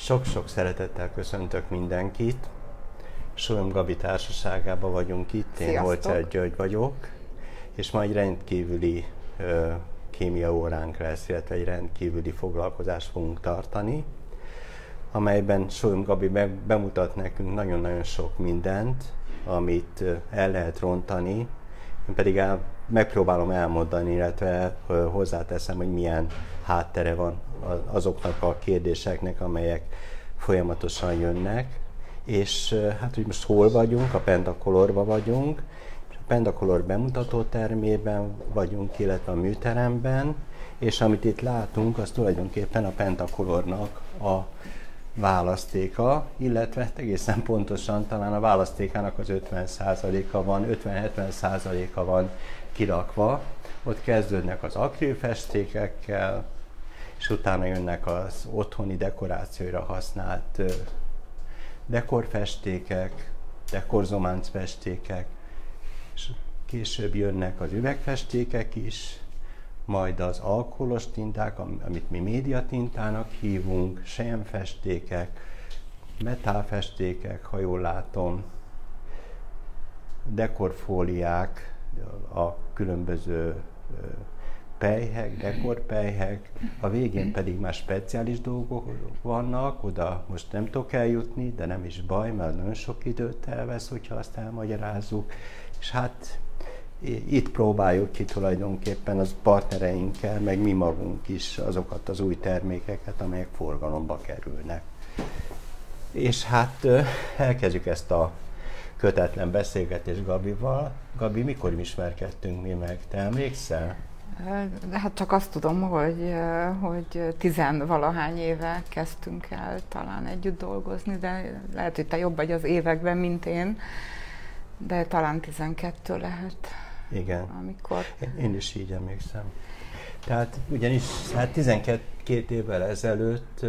Sok-sok szeretettel köszöntök mindenkit. Sólyom Gabi társaságában vagyunk itt. Sziasztok. Én Holzer György vagyok, és ma egy rendkívüli kémia óránk lesz, illetve egy rendkívüli foglalkozást fogunk tartani, amelyben Sólyom Gabi bemutat nekünk nagyon-nagyon sok mindent, amit el lehet rontani. Én pedig megpróbálom elmondani, illetve hozzáteszem, hogy milyen háttere van azoknak a kérdéseknek, amelyek folyamatosan jönnek. És hát, hogy most hol vagyunk, a Pentacolorban vagyunk, és a Pentacolor bemutató termében vagyunk, illetve a műteremben, és amit itt látunk, az tulajdonképpen a Pentacolornak a választéka, illetve egészen pontosan talán a választékának az 50%-a van, 50-70%-a van kirakva. Ott kezdődnek az akrilfestékekkel, és utána jönnek az otthoni dekorációra használt dekorfestékek, dekorzománcfestékek, és később jönnek az üvegfestékek is, majd az alkoholos tinták, amit mi médiatintának hívunk, selyemfestékek, metálfestékek, ha jól látom, dekorfóliák, a különböző pelyhek, dekorpelyhek, a végén pedig már speciális dolgok vannak, oda most nem tudok eljutni, de nem is baj, mert nagyon sok időt elvesz, hogyha azt elmagyarázzuk, és hát itt próbáljuk ki tulajdonképpen az partnereinkkel, meg mi magunk is azokat az új termékeket, amelyek forgalomba kerülnek. És hát elkezdjük ezt a kötetlen beszélgetést Gabival. Gabi, mikor ismerkedtünk mi meg? Te emlékszel? Hát csak azt tudom, hogy 10-valahány éve kezdtünk el talán együtt dolgozni, de lehet, hogy te jobb vagy az években, mint én, de talán 12 lehet. Igen, amikor... én is így emlékszem. Tehát ugyanis 12 évvel ezelőtt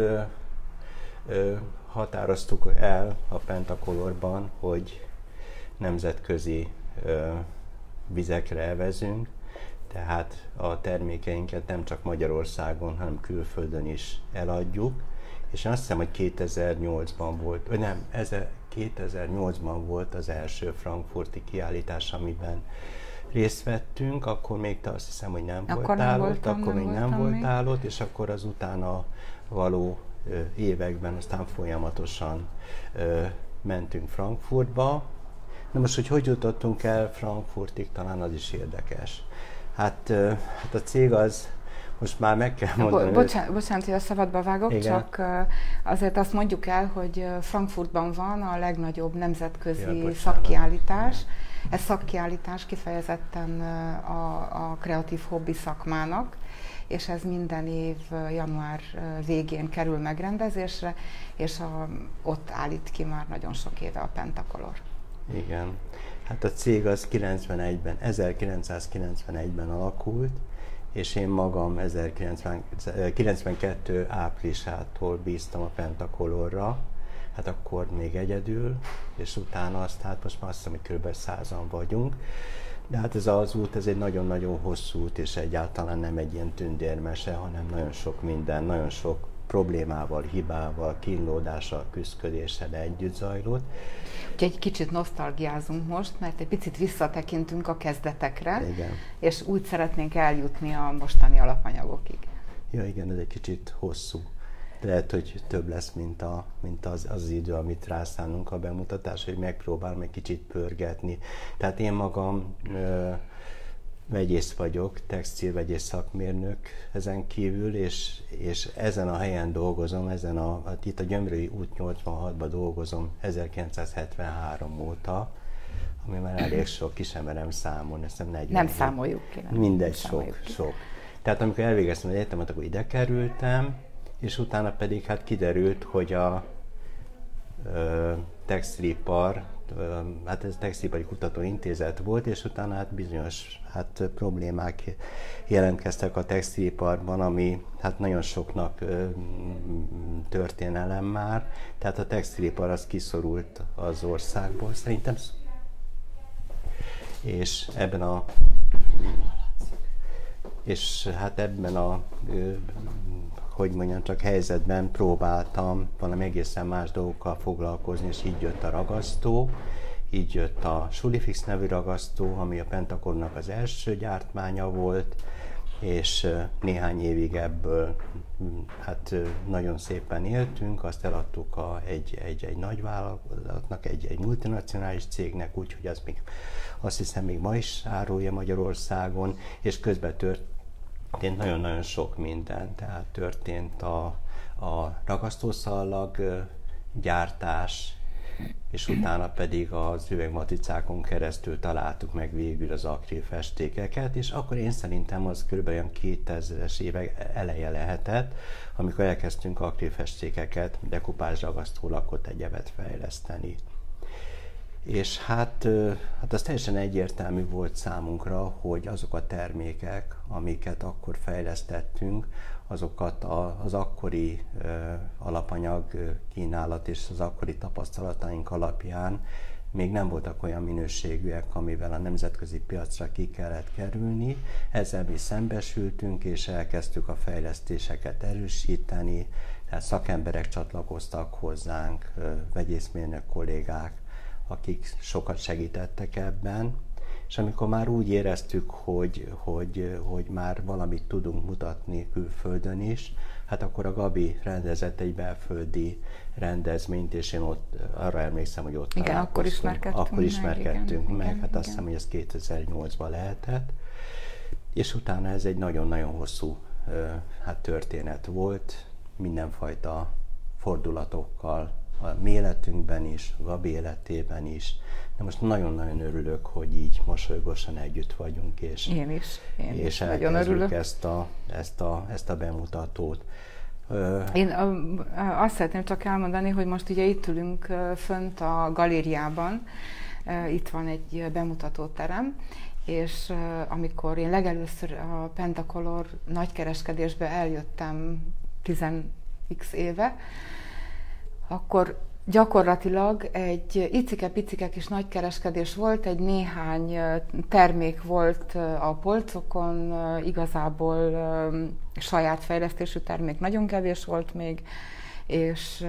határoztuk el a Pentacolorban, hogy nemzetközi vizekre elvezünk, tehát a termékeinket nem csak Magyarországon, hanem külföldön is eladjuk. És én azt hiszem, hogy 2008-ban volt, vagy nem, 2008-ban volt az első frankfurti kiállítás, amiben részt vettünk, akkor még te azt hiszem, hogy nem voltál ott, akkor még nem voltál ott, és akkor az utána való években aztán folyamatosan mentünk Frankfurtba. Na most, hogy jutottunk el Frankfurtig, talán az is érdekes. Hát a cég az, most már meg kell mondani... Bocsánat, hogy a szabadba vágok, igen. Csak azért azt mondjuk el, hogy Frankfurtban van a legnagyobb nemzetközi szakkiállítás. Ez szakkiállítás kifejezetten a kreatív hobbi szakmának, és ez minden év január végén kerül megrendezésre, és ott állít ki már nagyon sok éve a Pentacolor. Igen. Hát a cég az 1991-ben alakult, és én magam 1992 áprilisától bíztam a Pentacolorra, hát akkor még egyedül, és utána hát most már azt hiszem, hogy kb. 100-an vagyunk. De hát ez az út, ez egy nagyon-nagyon hosszú út, és egyáltalán nem egy ilyen tündérmese, hanem nagyon sok minden, nagyon sok problémával, hibával, kínlódással, küszködéssel együtt zajlott. Úgyhogy egy kicsit nosztalgiázunk most, mert egy picit visszatekintünk a kezdetekre, igen. És úgy szeretnénk eljutni a mostani alapanyagokig. Ja, igen, ez egy kicsit hosszú. Lehet, hogy több lesz, mint az idő, amit rászánunk a bemutatás, hogy megpróbálom egy kicsit pörgetni. Tehát én magam vegyész vagyok, textilvegyész szakmérnök ezen kívül, és ezen a helyen dolgozom, itt a Gyömrői út 86-ban dolgozom 1973 óta, ami már elég sok, ki sem merem számolni, ezt 40. Nem számoljuk ki. Mindegy, sok. Tehát amikor elvégeztem az egyetemet, akkor ide kerültem, és utána pedig hát kiderült, hogy a textilipar, hát ez textilipari kutatóintézet volt, és utána hát bizonyos problémák jelentkeztek a textiliparban, ami hát nagyon soknak történelem már, tehát a textilipar az kiszorult az országból, szerintem, és ebben a hogy mondjam, csak helyzetben próbáltam valami egészen más dolgokkal foglalkozni, és így jött a ragasztó, így jött a Sulifix nevű ragasztó, ami a Pentakornak az első gyártmánya volt, és néhány évig ebből hát nagyon szépen éltünk, azt eladtuk egy nagy vállalatnak, egy multinacionális cégnek, úgyhogy az még, azt hiszem még ma is árulja Magyarországon, és közben történt nagyon-nagyon sok minden, tehát történt a ragasztószallag gyártás, és utána pedig az üvegmatricákon keresztül találtuk meg végül az akrilfestékeket, és akkor én szerintem az kb. Olyan 2000-es évek eleje lehetett, amikor elkezdtünk akrilfestékeket, dekupázs, ragasztó, lakot, egyebet fejleszteni. És hát az teljesen egyértelmű volt számunkra, hogy azok a termékek, amiket akkor fejlesztettünk, azokat az akkori alapanyag kínálat és az akkori tapasztalataink alapján még nem voltak olyan minőségűek, amivel a nemzetközi piacra ki kellett kerülni. Ezzel mi szembesültünk, és elkezdtük a fejlesztéseket erősíteni, tehát szakemberek csatlakoztak hozzánk, vegyészmérnök kollégák, akik sokat segítettek ebben, és amikor már úgy éreztük, hogy már valamit tudunk mutatni külföldön is, hát akkor a Gabi rendezett egy belföldi rendezvényt, és én ott arra emlékszem, hogy ott igen, akkor ismerkedtünk meg, igen, hát azt hiszem, hogy ez 2008-ban lehetett, és utána ez egy nagyon-nagyon hosszú történet volt, mindenfajta fordulatokkal, a mi életünkben is, a Gabi életében is. De most nagyon-nagyon örülök, hogy így mosolygósan együtt vagyunk, és, én is elkezdjük ezt a bemutatót. Én azt szeretném csak elmondani, hogy most ugye itt ülünk fönt a galériában, itt van egy bemutatóterem, és amikor én legelőször a Pentacolor nagykereskedésbe eljöttem 10x éve, akkor gyakorlatilag egy icike-picike kis nagykereskedés volt, egy néhány termék volt a polcokon, igazából saját fejlesztésű termék nagyon kevés volt még, és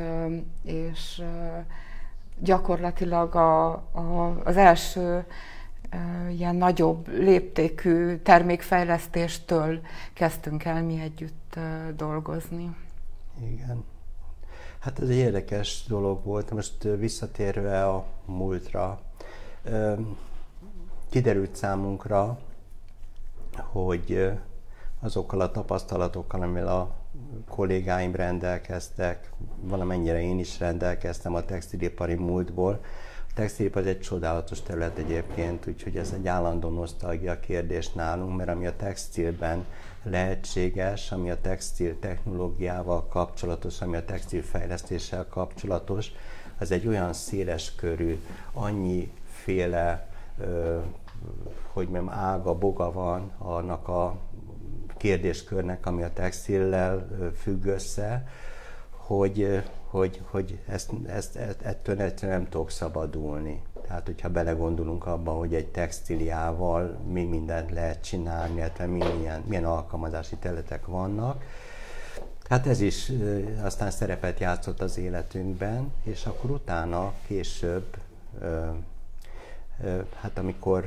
gyakorlatilag az első ilyen nagyobb léptékű termékfejlesztéstől kezdtünk el mi együtt dolgozni. Igen. Hát ez egy érdekes dolog volt. Most visszatérve a múltra, kiderült számunkra, hogy azokkal a tapasztalatokkal, amivel a kollégáim rendelkeztek, valamennyire én is rendelkeztem a textilipari múltból. A textilipar egy csodálatos terület egyébként, úgyhogy ez egy állandó nosztalgia kérdés nálunk, mert ami a textilben lehetséges, ami a textil technológiával kapcsolatos, ami a textilfejlesztéssel kapcsolatos, az egy olyan széles körű, annyiféle, hogy mondjam, ága, boga van annak a kérdéskörnek, ami a textillel függ össze, hogy ettől egyszerűen nem tudok szabadulni. Tehát, hogyha belegondolunk abba, hogy egy textíliával mi mindent lehet csinálni, illetve milyen alkalmazási területek vannak. Hát ez is aztán szerepet játszott az életünkben, és akkor utána később, hát amikor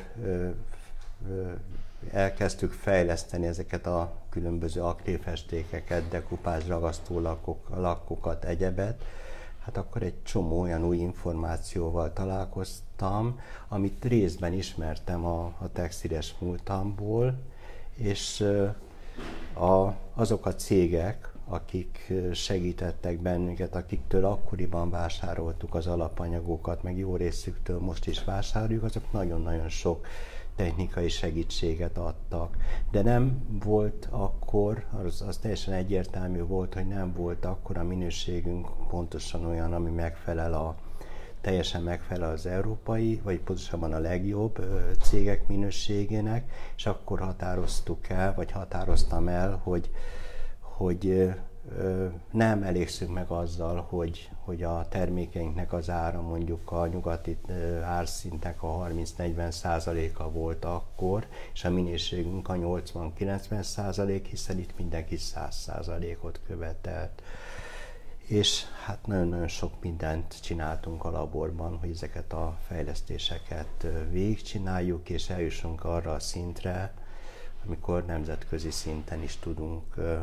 elkezdtük fejleszteni ezeket a különböző akrilfestékeket, dekupázs, ragasztó lakokat, egyebet, hát akkor egy csomó olyan új információval találkoztam, amit részben ismertem a textiles múltamból, és azok a cégek, akik segítettek bennünket, akiktől akkoriban vásároltuk az alapanyagokat, meg jó részüktől most is vásároljuk, azok nagyon-nagyon sok technikai segítséget adtak. De nem volt akkor, az teljesen egyértelmű volt, hogy nem volt akkor a minőségünk pontosan olyan, ami teljesen megfelel az európai, vagy pontosabban a legjobb cégek minőségének, és akkor határoztuk el, vagy határoztam el, hogy nem elégszünk meg azzal, hogy a termékeinknek az ára mondjuk a nyugati árszintnek a 30-40%-a volt akkor, és a minőségünk a 80-90%, hiszen itt mindenki 100%-ot követelt. És hát nagyon-nagyon sok mindent csináltunk a laborban, hogy ezeket a fejlesztéseket végigcsináljuk, és eljussunk arra a szintre, amikor nemzetközi szinten is tudunk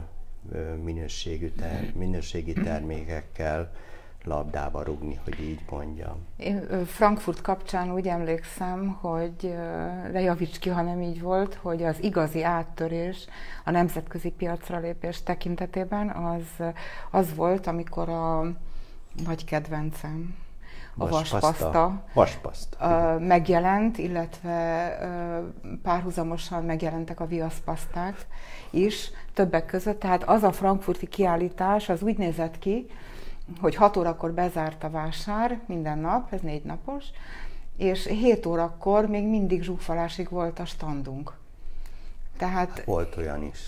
minőségi termékekkel labdába rúgni, hogy így mondjam. Én Frankfurt kapcsán úgy emlékszem, hogy, de javíts ki, ha nem így volt, hogy az igazi áttörés a nemzetközi piacra lépés tekintetében az volt, amikor a nagy kedvencem, a vaspaszta megjelent, illetve párhuzamosan megjelentek a viaszpaszták is többek között. Tehát az a frankfurti kiállítás az úgy nézett ki, hogy 6 órakor bezárt a vásár minden nap, ez 4 napos, és 7 órakor még mindig zsúfolásig volt a standunk. Tehát volt olyan is.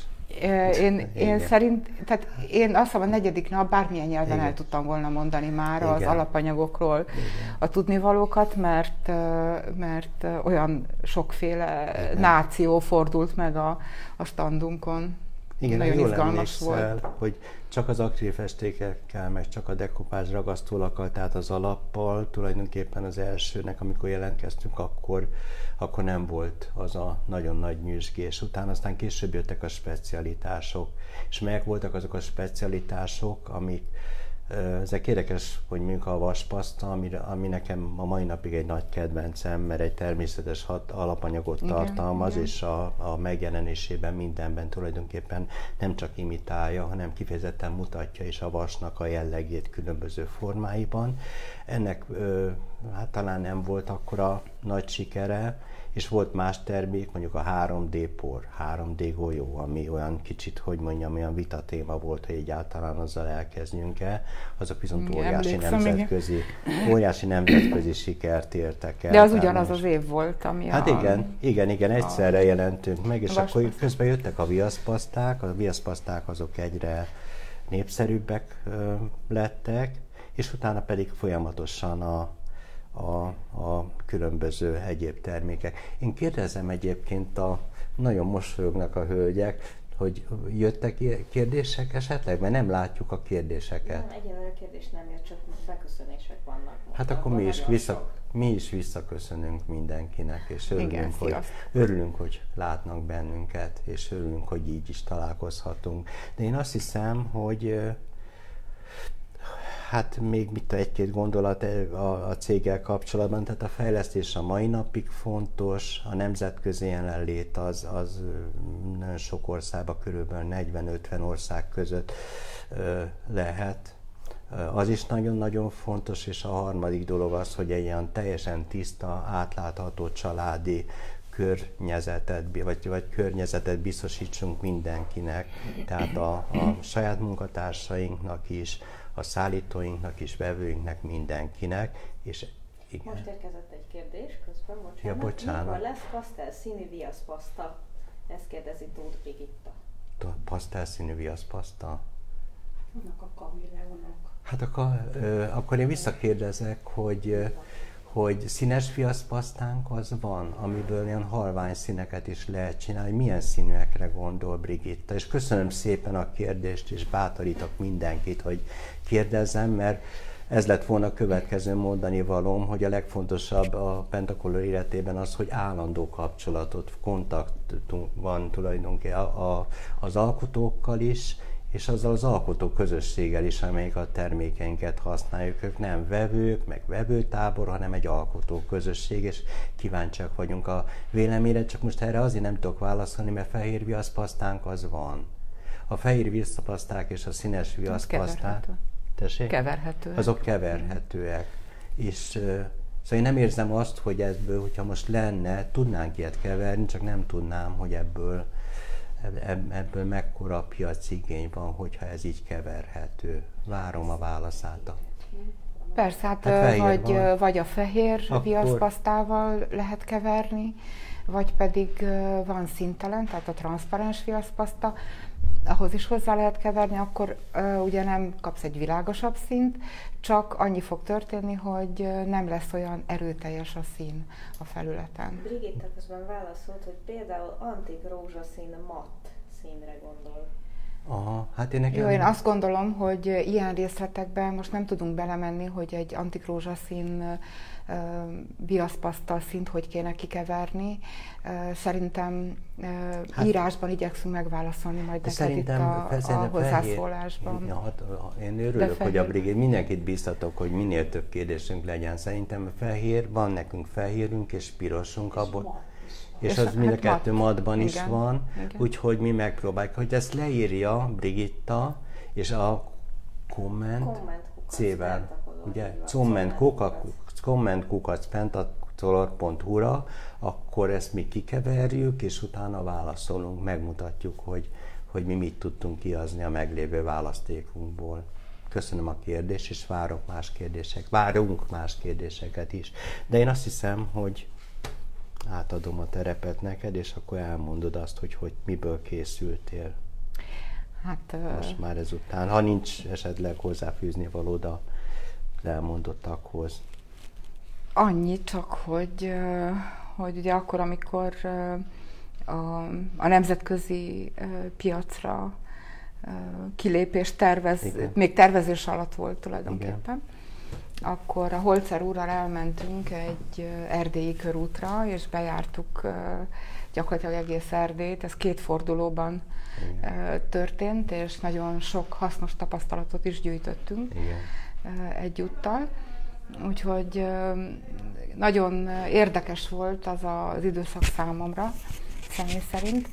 Én azt hiszem a 4. nap bármilyen nyelven el tudtam volna mondani már az alapanyagokról a tudnivalókat, mert olyan sokféle náció fordult meg a standunkon. Igen, nagyon izgalmas volt. Hogy csak az akrélfestékekkel, meg csak a dekopázs ragasztólakkal, tehát az alappal tulajdonképpen az elsőnek, amikor jelentkeztünk, akkor nem volt az a nagyon nagy nyüzsgés. Utána aztán később jöttek a specialitások. És melyek voltak azok a specialitások, amik ezek érdekes, hogy mondjuk a vaspaszta, ami nekem a mai napig egy nagy kedvencem, mert egy természetes alapanyagot tartalmaz, és a megjelenésében mindenben tulajdonképpen nem csak imitálja, hanem kifejezetten mutatja is a vasnak a jellegét különböző formáiban. Ennek hát talán nem volt akkora nagy sikere, és volt más termék, mondjuk a 3D por, 3D golyó, ami olyan kicsit, hogy mondjam, olyan vitatéma volt, hogy egyáltalán azzal elkezdjünk-e. Azok viszont óriási nemzetközi sikert értek el. De az ugyanaz az év volt, ami hát igen, egyszerre jelentünk meg, és akkor közben jöttek a viaszpaszták azok egyre népszerűbbek lettek, és utána pedig folyamatosan a különböző egyéb termékek. Én kérdezem egyébként, nagyon mosolyognak a hölgyek, hogy jöttek kérdések esetleg? Mert nem látjuk a kérdéseket. Nem, egyelőre kérdés nem jött, csak beköszönések vannak. Hát akkor mi is visszaköszönünk mindenkinek, és örülünk, hogy látnak bennünket, és örülünk, hogy így is találkozhatunk. De én azt hiszem, hogy hát még egy-két gondolat a céggel kapcsolatban, tehát a fejlesztés a mai napig fontos, a nemzetközi jelenlét az nagyon sok országban, körülbelül 40-50 ország között lehet. Az is nagyon-nagyon fontos, és a harmadik dolog az, hogy egy ilyen teljesen tiszta, átlátható családi környezetet biztosítsunk mindenkinek, tehát a saját munkatársainknak is, a szállítóinknak is, vevőinknek, mindenkinek, és igen. Most érkezett egy kérdés közben, bocsánat. Mikor lesz pasztelszínű viaszpaszta? Ezt kérdezi Tóth Brigitta. Pasztelszínű viaszpaszta? Vannak a kameleonok. Hát akkor én visszakérdezek, hogy színes viaszpasztánk az van, amiből ilyen halvány színeket is lehet csinálni. Milyen színűekre gondol Brigitta? És köszönöm szépen a kérdést, és bátorítok mindenkit, hogy kérdezzem, mert ez lett volna a következő mondani valóm, hogy a legfontosabb a Pentacolor életében az, hogy állandó kontaktunk van tulajdonképpen az alkotókkal is, és azzal az alkotó közösséggel is, amelyik a termékeinket használjuk. Ők nem vevők, meg vevőtábor, hanem egy alkotó közösség, és kíváncsiak vagyunk a véleményre, csak most erre azért nem tudok válaszolni, mert fehér viaszpasztánk az van. A fehér viaszpaszták és a színes viaszpaszták... Keverhetőek. Azok keverhetőek. És szóval én nem érzem azt, hogy ebből, hogyha most lenne, tudnánk ilyet keverni, csak nem tudnám, hogy ebből mekkora piacigény van, hogyha ez így keverhető. Várom a válaszát. Persze, hát vagy a fehér viaszpasztával lehet keverni, vagy pedig van színtelen, tehát a transzparens viaszpaszta. ahhoz is hozzá lehet keverni, akkor ugye nem kapsz egy világosabb színt, csak annyi fog történni, hogy nem lesz olyan erőteljes a szín a felületen. Brigitta közben válaszolt, hogy például antik rózsaszín matt színre gondol. Aha, hát én azt gondolom, hogy ilyen részletekben most nem tudunk belemenni, hogy egy antik rózsaszín viaszpasztal színt hogy kéne kikeverni. Szerintem írásban igyekszünk megválaszolni majd neked itt a hozzászólásban. Én örülök, hogy a Brigitte, mindenkit biztatok, hogy minél több kérdésünk legyen. Szerintem fehér, van nekünk fehérünk és pirosunk abból. És az mind a kettő matban is van, úgyhogy mi megpróbáljuk, hogy ezt leírja Brigitta, és a komment C-vel, ugye, kommentkukacpentacolor.hu-ra, akkor ezt mi kikeverjük, és utána válaszolunk, megmutatjuk, hogy mi mit tudtunk kiazni a meglévő választékunkból. Köszönöm a kérdést, és várunk más kérdéseket is. De én azt hiszem, hogy átadom a terepet neked, és akkor elmondod azt, hogy miből készültél. Hát, most már ezután, ha nincs esetleg hozzáfűzni valód a elmondottakhoz. Annyi csak, hogy ugye akkor, amikor a nemzetközi piacra kilépés még tervezés alatt volt tulajdonképpen, akkor a Holzer úrral elmentünk egy erdélyi körútra, és bejártuk gyakorlatilag egész Erdélyt. Ez 2 fordulóban történt, és nagyon sok hasznos tapasztalatot is gyűjtöttünk egyúttal. Úgyhogy nagyon érdekes volt az az időszak számomra, személy szerint,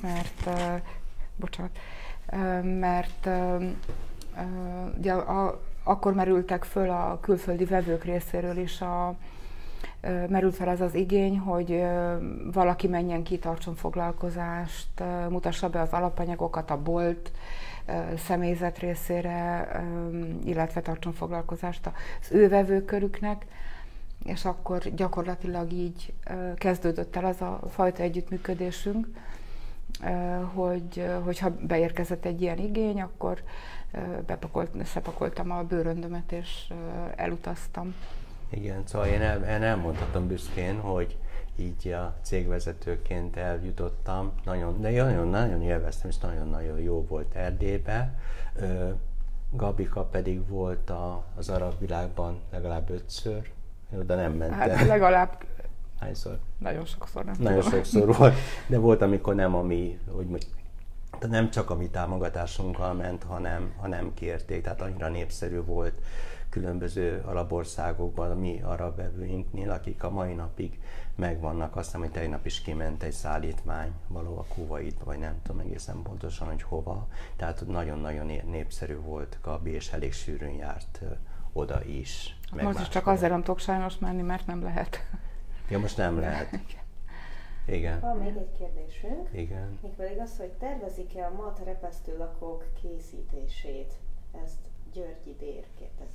mert ugye akkor merültek föl a külföldi vevők részéről is, merült fel az az igény, hogy valaki menjen ki, tartson foglalkozást, mutassa be az alapanyagokat a bolt személyzet részére, illetve tartson foglalkozást az ő vevőkörüknek, és akkor gyakorlatilag így kezdődött el az a fajta együttműködésünk, hogyha beérkezett egy ilyen igény, akkor összepakoltam a bőröndömet, és elutaztam. Igen, szóval én elmondhatom büszkén, hogy így a cégvezetőként eljutottam, nagyon élveztem, és nagyon-nagyon jó volt Erdélybe. Gabika pedig volt az arab világban legalább 5-ször, oda nem mentem. Hát legalább... Hányszor? Nagyon sokszor, nem Nagyon tudom. sokszor volt, de volt, amikor nem csak a mi támogatásunkkal ment, hanem kérték, tehát annyira népszerű volt különböző arab országokban, a mi arab vevőinknél, akik a mai napig megvannak. Azt hiszem, hogy tegnap is kiment egy szállítmány valahol a Kuwaitba, vagy nem tudom egészen pontosan, hogy hova. Tehát nagyon-nagyon népszerű volt Gabi, és elég sűrűn járt oda is. Most is csak azért nem tudok sajnos menni, mert nem lehet. Ja, most nem lehet. Igen. Van még egy kérdésünk. Igen. Mégpedig az, hogy tervezik-e a mat repesztőlakók készítését? Ezt Györgyi Dér kérdezi.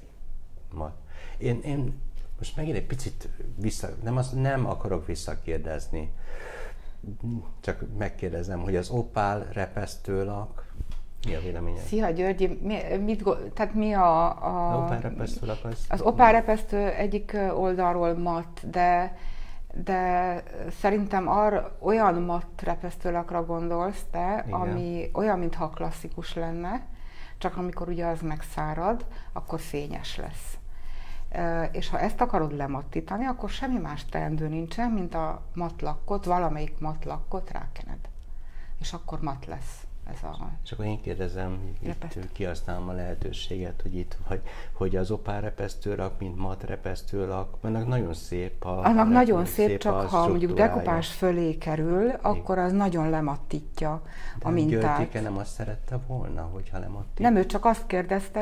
Én most megint egy picit nem akarok visszakérdezni, csak megkérdezem, hogy az opál repesztőlak, mi a véleményed? Szia Györgyi, mi a opál repesztőlak az opál repesztő egyik oldalról matt, de szerintem olyan matt repesztőlakra gondolsz te, igen, ami olyan, mintha klasszikus lenne, csak amikor ugye az megszárad, akkor fényes lesz. És ha ezt akarod lemattítani, akkor semmi más teendő nincsen, mint a mattlakkot, valamelyik mattlakkot rákened. És akkor matt lesz ez a... És akkor én kérdezem, itt kihasználom a lehetőséget, hogy az opál repesztőlak, mint matt repesztőlak, annak nagyon szép annak nagyon szép, csak ha mondjuk dekopás fölé kerül, akkor az nagyon lemattítja a mintát. Györgyike nem azt szerette volna, hogyha lemattítja? Nem, ő csak azt kérdezte,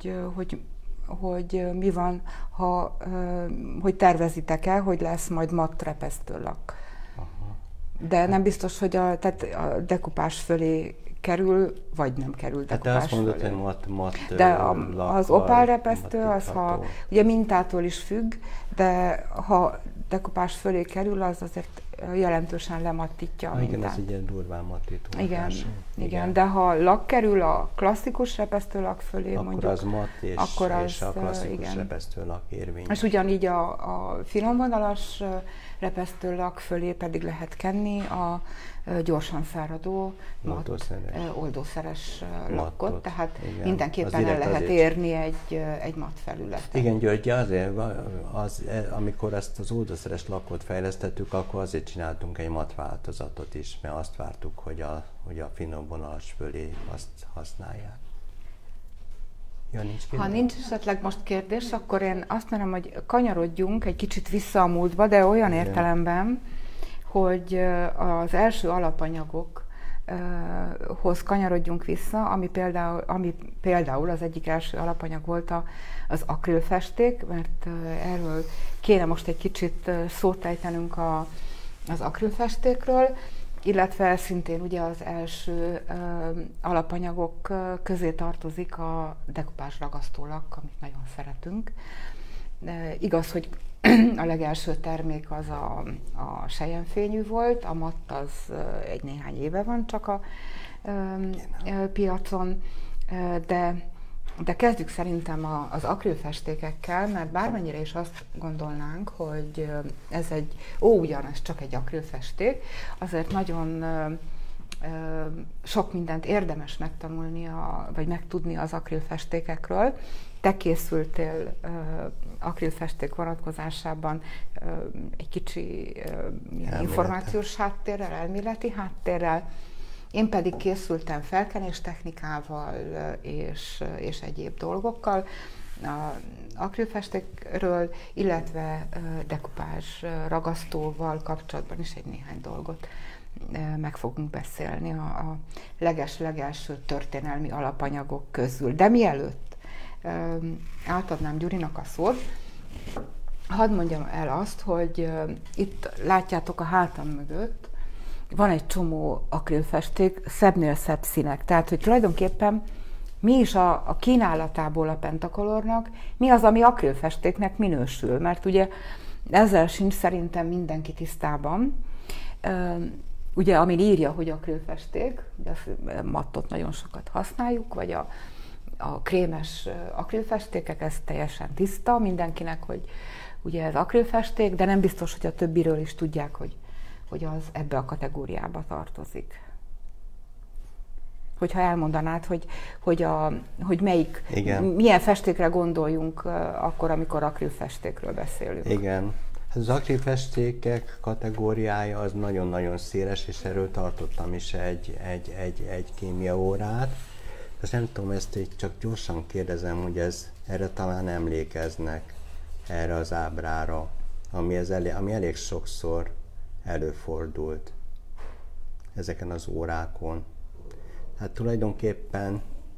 hogy mi van, hogy tervezitek-e, hogy lesz majd matt repesztőlak. Aha. De nem biztos, hogy a dekupás fölé kerül, vagy nem kerül dekupás fölé. Hát te azt mondod, hogy matt de az opál repesztő, az ugye mintától is függ, de ha dekupás fölé kerül, az azért jelentősen lemattítja a mintát. Igen, ez egy ilyen durván mattító. Igen, de ha lak kerül a klasszikus repesztőlak fölé, akkor mondjuk, az matt, és a klasszikus repesztőlak érvényes. És ugyanígy a finomvonalas repesztőlak fölé pedig lehet kenni a gyorsan száradó oldószeres lakkot, tehát igen, mindenképpen el lehet érni egy matt felületet. Igen, György, azért, amikor ezt az oldószeres lakkot fejlesztettük, akkor azért csináltunk egy matt változatot is, mert azt vártuk, hogy a finomvonalas fölé azt használják. Ja, ha nincs esetleg most kérdés, akkor én azt mondom, hogy kanyarodjunk egy kicsit vissza a múltba, de olyan értelemben, hogy az első alapanyagokhoz kanyarodjunk vissza, ami például az egyik első alapanyag volt az akrilfesték, mert erről kéne most egy kicsit szót ejtenünk az akrilfestékről, illetve szintén ugye az első alapanyagok közé tartozik a dekupázs ragasztólak, amit nagyon szeretünk. Igaz, hogy a legelső termék az a selyemfényű volt, a matt az egy néhány éve van csak a piacon, de kezdjük szerintem az akrilfestékekkel, mert bármennyire is azt gondolnánk, hogy ez ugyan ez csak egy akrilfesték, azért nagyon sok mindent érdemes megtanulni, vagy megtudni az akrilfestékekről. Te készültél akrilfesték vonatkozásában egy kicsi információs háttérrel, elméleti háttérrel. Én pedig készültem felkenés technikával és egyéb dolgokkal akrilfestékről, illetve dekupázs ragasztóval kapcsolatban is egy néhány dolgot meg fogunk beszélni a legelső történelmi alapanyagok közül. De mielőtt átadnám Gyurinak a szót, hadd mondjam el azt, hogy itt látjátok a hátam mögött, van egy csomó akrilfesték, szebbnél szebb színek. Tehát, hogy tulajdonképpen mi is a kínálatából a Pentacolornak, mi az, ami akrilfestéknek minősül, mert ugye ezzel sincs szerintem mindenki tisztában. Ugye, amin írja, hogy akrilfesték, ugye a mattot nagyon sokat használjuk, vagy a krémes akrilfestékek, ez teljesen tiszta mindenkinek, hogy ugye ez akrilfesték, de nem biztos, hogy a többiről is tudják, hogy az ebbe a kategóriába tartozik. Hogyha elmondanád, hogy milyen festékre gondoljunk akkor, amikor akrilfestékről beszélünk. Igen. Az akrilfestékek kategóriája az nagyon-nagyon széles, és erről tartottam is egy kémiaórát. Ezt nem tudom, ezt így csak gyorsan kérdezem, hogy erre talán emlékeznek, erre az ábrára, ami elég sokszor előfordult ezeken az órákon. Hát tulajdonképpen,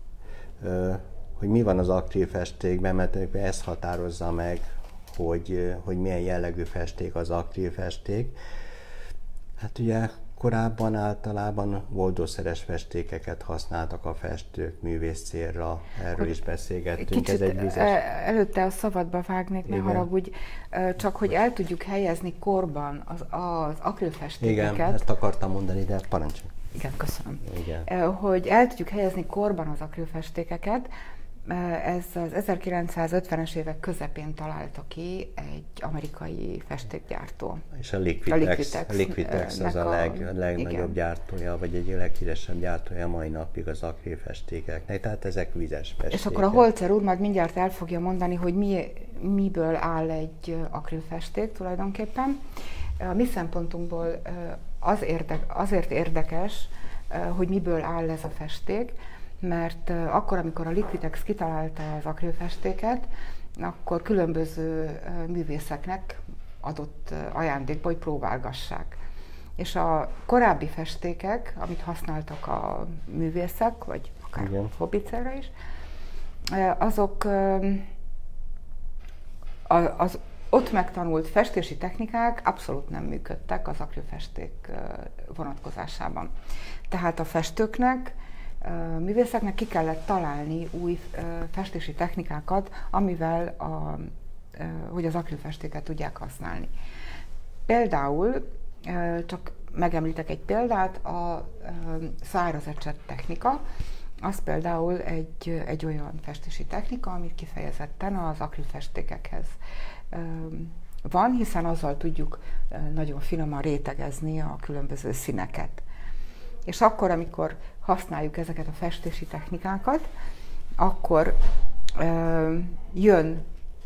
hogy mi van az akrilfestékben, mert ez határozza meg, hogy milyen jellegű festék az akrilfesték. Hát ugye korábban általában oldószeres festékeket használtak a festők művész célra, erről is beszélgettünk. Kicsit ez egy vizes... előtte a szabadba vágnék, ne haragudj, csak hogy el tudjuk helyezni korban az akrilfestékeket. Igen, ezt akartam mondani, de parancsolj. Igen, köszönöm. Igen. Hogy el tudjuk helyezni korban az akrilfestékeket, ez az 1950-es évek közepén találta ki egy amerikai festékgyártó. És a Liquitex az a legnagyobb gyártója, vagy egy leghíresebb gyártója mai napig az akrilfestékeknek, tehát ezek vizes festékek. És akkor a Holzer úr majd mindjárt el fogja mondani, hogy miből áll egy akrilfesték tulajdonképpen. A mi szempontunkból azért érdekes, hogy miből áll ez a festék, mert akkor, amikor a Liquitex kitalálta az akrilfestéket, akkor különböző művészeknek adott ajándékba, hogy próbálgassák. És a korábbi festékek, amit használtak a művészek, vagy akár hobbi célra is, azok az ott megtanult festési technikák abszolút nem működtek az akrilfesték vonatkozásában. Tehát a festőknek, művészeknek ki kellett találni új festési technikákat, amivel hogy az akrilfestéket tudják használni. Például Csak megemlítek egy példát, a száraz ecset technika, az például egy olyan festési technika, amit kifejezetten az akrilfestékekhez van, hiszen azzal tudjuk nagyon finoman rétegezni a különböző színeket. És akkor, amikor használjuk ezeket a festési technikákat, akkor jön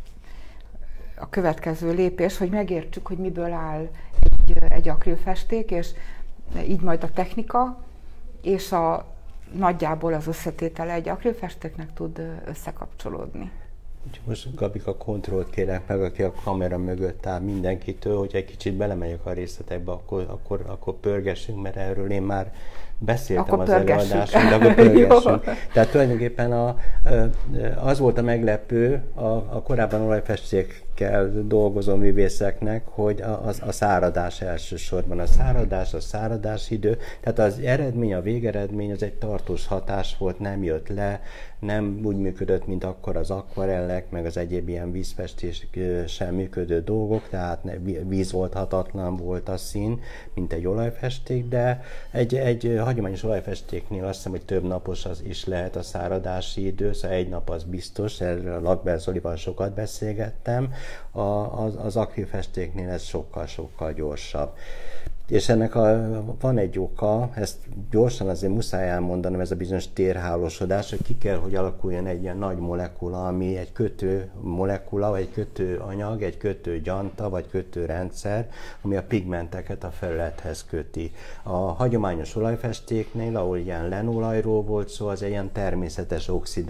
a következő lépés, hogy megértsük, hogy miből áll egy akrilfesték, és így majd a technika és nagyjából az összetétele egy akrilfestéknek tud összekapcsolódni. Most Gabika, kontrollt kérek meg, aki a kamera mögött áll mindenkitől, hogy egy kicsit belemegyek a részletekbe, akkor pörgessünk, mert erről én már beszéltem akkor az előadáson, de akkor pörgessünk. Tehát tulajdonképpen az volt a meglepő a korábban olajfestékkel dolgozó művészeknek, hogy a száradás elsősorban. A száradás idő, tehát az eredmény, a végeredmény az egy tartós hatás volt, nem jött le, nem úgy működött, mint akkor az akvarellek, meg az egyéb ilyen vízfestéssel működő dolgok, tehát vízolthatatlan volt a szín, mint egy olajfesték, de egy hagyományos olajfestéknél azt hiszem, hogy több napos az is lehet a száradási idő, szóval egy nap az biztos, erről a Lakberg Zolival sokat beszélgettem, az akrilfestéknél ez sokkal gyorsabb. És ennek van egy oka, ezt gyorsan azért muszáj elmondanom, ez a bizonyos térhálósodás, hogy ki kell, hogy alakuljon egy ilyen nagy molekula, ami egy kötő molekula, vagy egy kötőanyag, egy kötőgyanta, vagy kötőrendszer, ami a pigmenteket a felülethez köti. A hagyományos olajfestéknél, ahol ilyen lenolajról volt szó, az egy ilyen természetes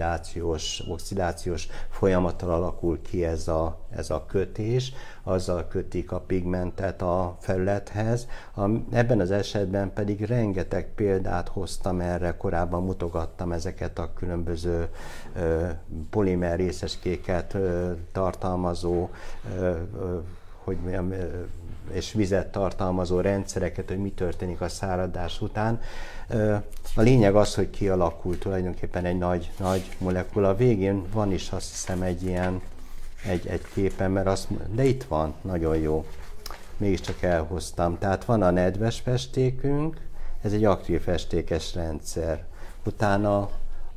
oxidációs folyamattal alakul ki ez a kötés, azzal kötik a pigmentet a felülethez. Ebben az esetben pedig rengeteg példát hoztam erre, korábban mutogattam ezeket a különböző polimer részecskéket tartalmazó, és vizet tartalmazó rendszereket, hogy mi történik a száradás után. A lényeg az, hogy kialakult tulajdonképpen egy nagy molekula. A végén van is azt hiszem egy ilyen egy képen, de itt van, nagyon jó. Mégiscsak elhoztam. Tehát van a nedves festékünk, ez egy akrilfestékes rendszer. Utána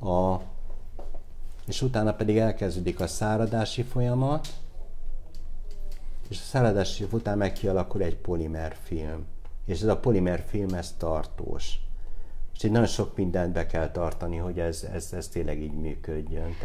pedig elkezdődik a száradási folyamat, és a száradási után meg kialakul egy polimerfilm. És ez a polimerfilm, ez tartós. És itt nagyon sok mindent be kell tartani, hogy ez tényleg így működjön.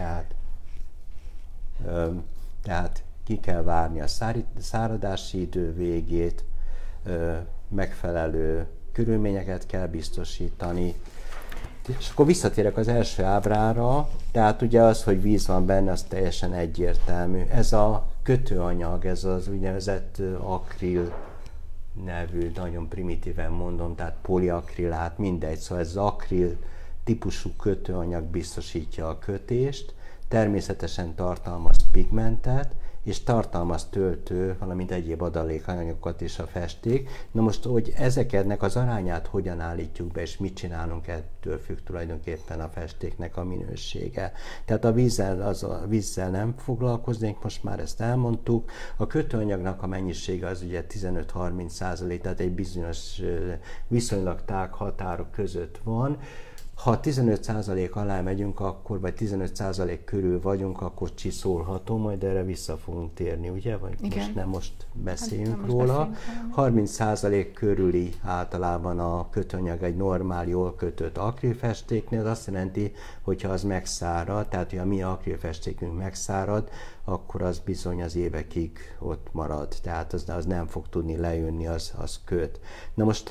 Tehát ki kell várni a száradási idő végét, megfelelő körülményeket kell biztosítani. És akkor visszatérek az első ábrára, tehát ugye az, hogy víz van benne, az teljesen egyértelmű. Ez a kötőanyag, ez az úgynevezett akril nevű, nagyon primitíven mondom, tehát poliakrilát, mindegy, szóval ez az akril típusú kötőanyag biztosítja a kötést, természetesen tartalmaz pigmentet, és tartalmaz töltő, valamint egyéb adalékanyagokat is a festék. Na most, hogy ezeknek az arányát hogyan állítjuk be, és mit csinálunk, ettől függ tulajdonképpen a festéknek a minősége. Tehát a vízzel nem foglalkoznénk, most már ezt elmondtuk. A kötőanyagnak a mennyisége az ugye 15-30%, tehát egy bizonyos viszonylag tág határok között van. Ha 15% alá megyünk, vagy 15% körül vagyunk, akkor csiszolható, majd erre vissza fogunk térni, ugye? Vagy most beszéljünk róla. 30% körüli általában a kötőanyag egy normál, jól kötött akrilfestéknél, az azt jelenti, hogyha az megszárad, tehát hogy a mi akrilfestékünk megszárad, akkor az bizony az évekig ott marad, tehát az nem fog tudni lejönni, az köt. Na most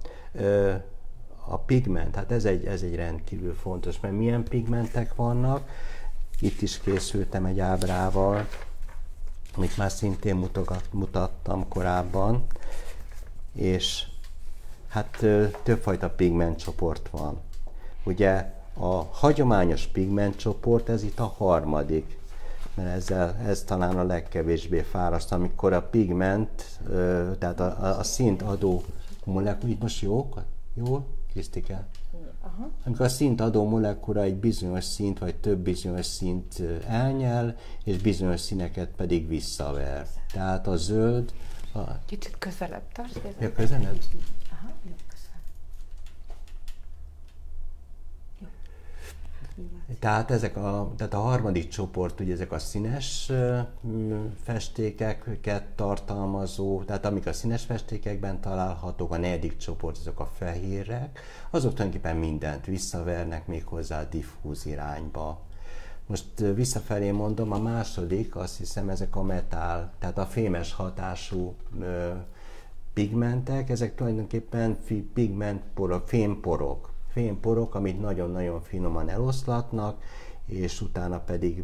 a pigment, hát ez egy rendkívül fontos, mert milyen pigmentek vannak. Itt is készültem egy ábrával, amit már szintén mutattam korábban, és hát többfajta pigmentcsoport van. Ugye a hagyományos pigmentcsoport, ez itt a harmadik, mert ez talán a legkevésbé fáraszt, amikor a pigment, tehát a színt adó molekula, itt most jó? Krisztike? Aha. Amikor a szint adó molekula egy bizonyos szint, vagy több bizonyos szint elnyel, és bizonyos színeket pedig visszaver. Tehát a zöld Kicsit közelebb tarts. Ja, közelebb? Aha, jó, közelebb. Tehát a harmadik csoport, ugye ezek a színes festékeket tartalmazó, tehát amik a színes festékekben találhatók, a negyedik csoport, azok a fehérek, azok tulajdonképpen mindent visszavernek méghozzá diffúz irányba. Most visszafelé mondom, a második, azt hiszem, ezek a metál, tehát a fémes hatású pigmentek, ezek tulajdonképpen fémporok, amit nagyon-nagyon finoman eloszlatnak, és utána pedig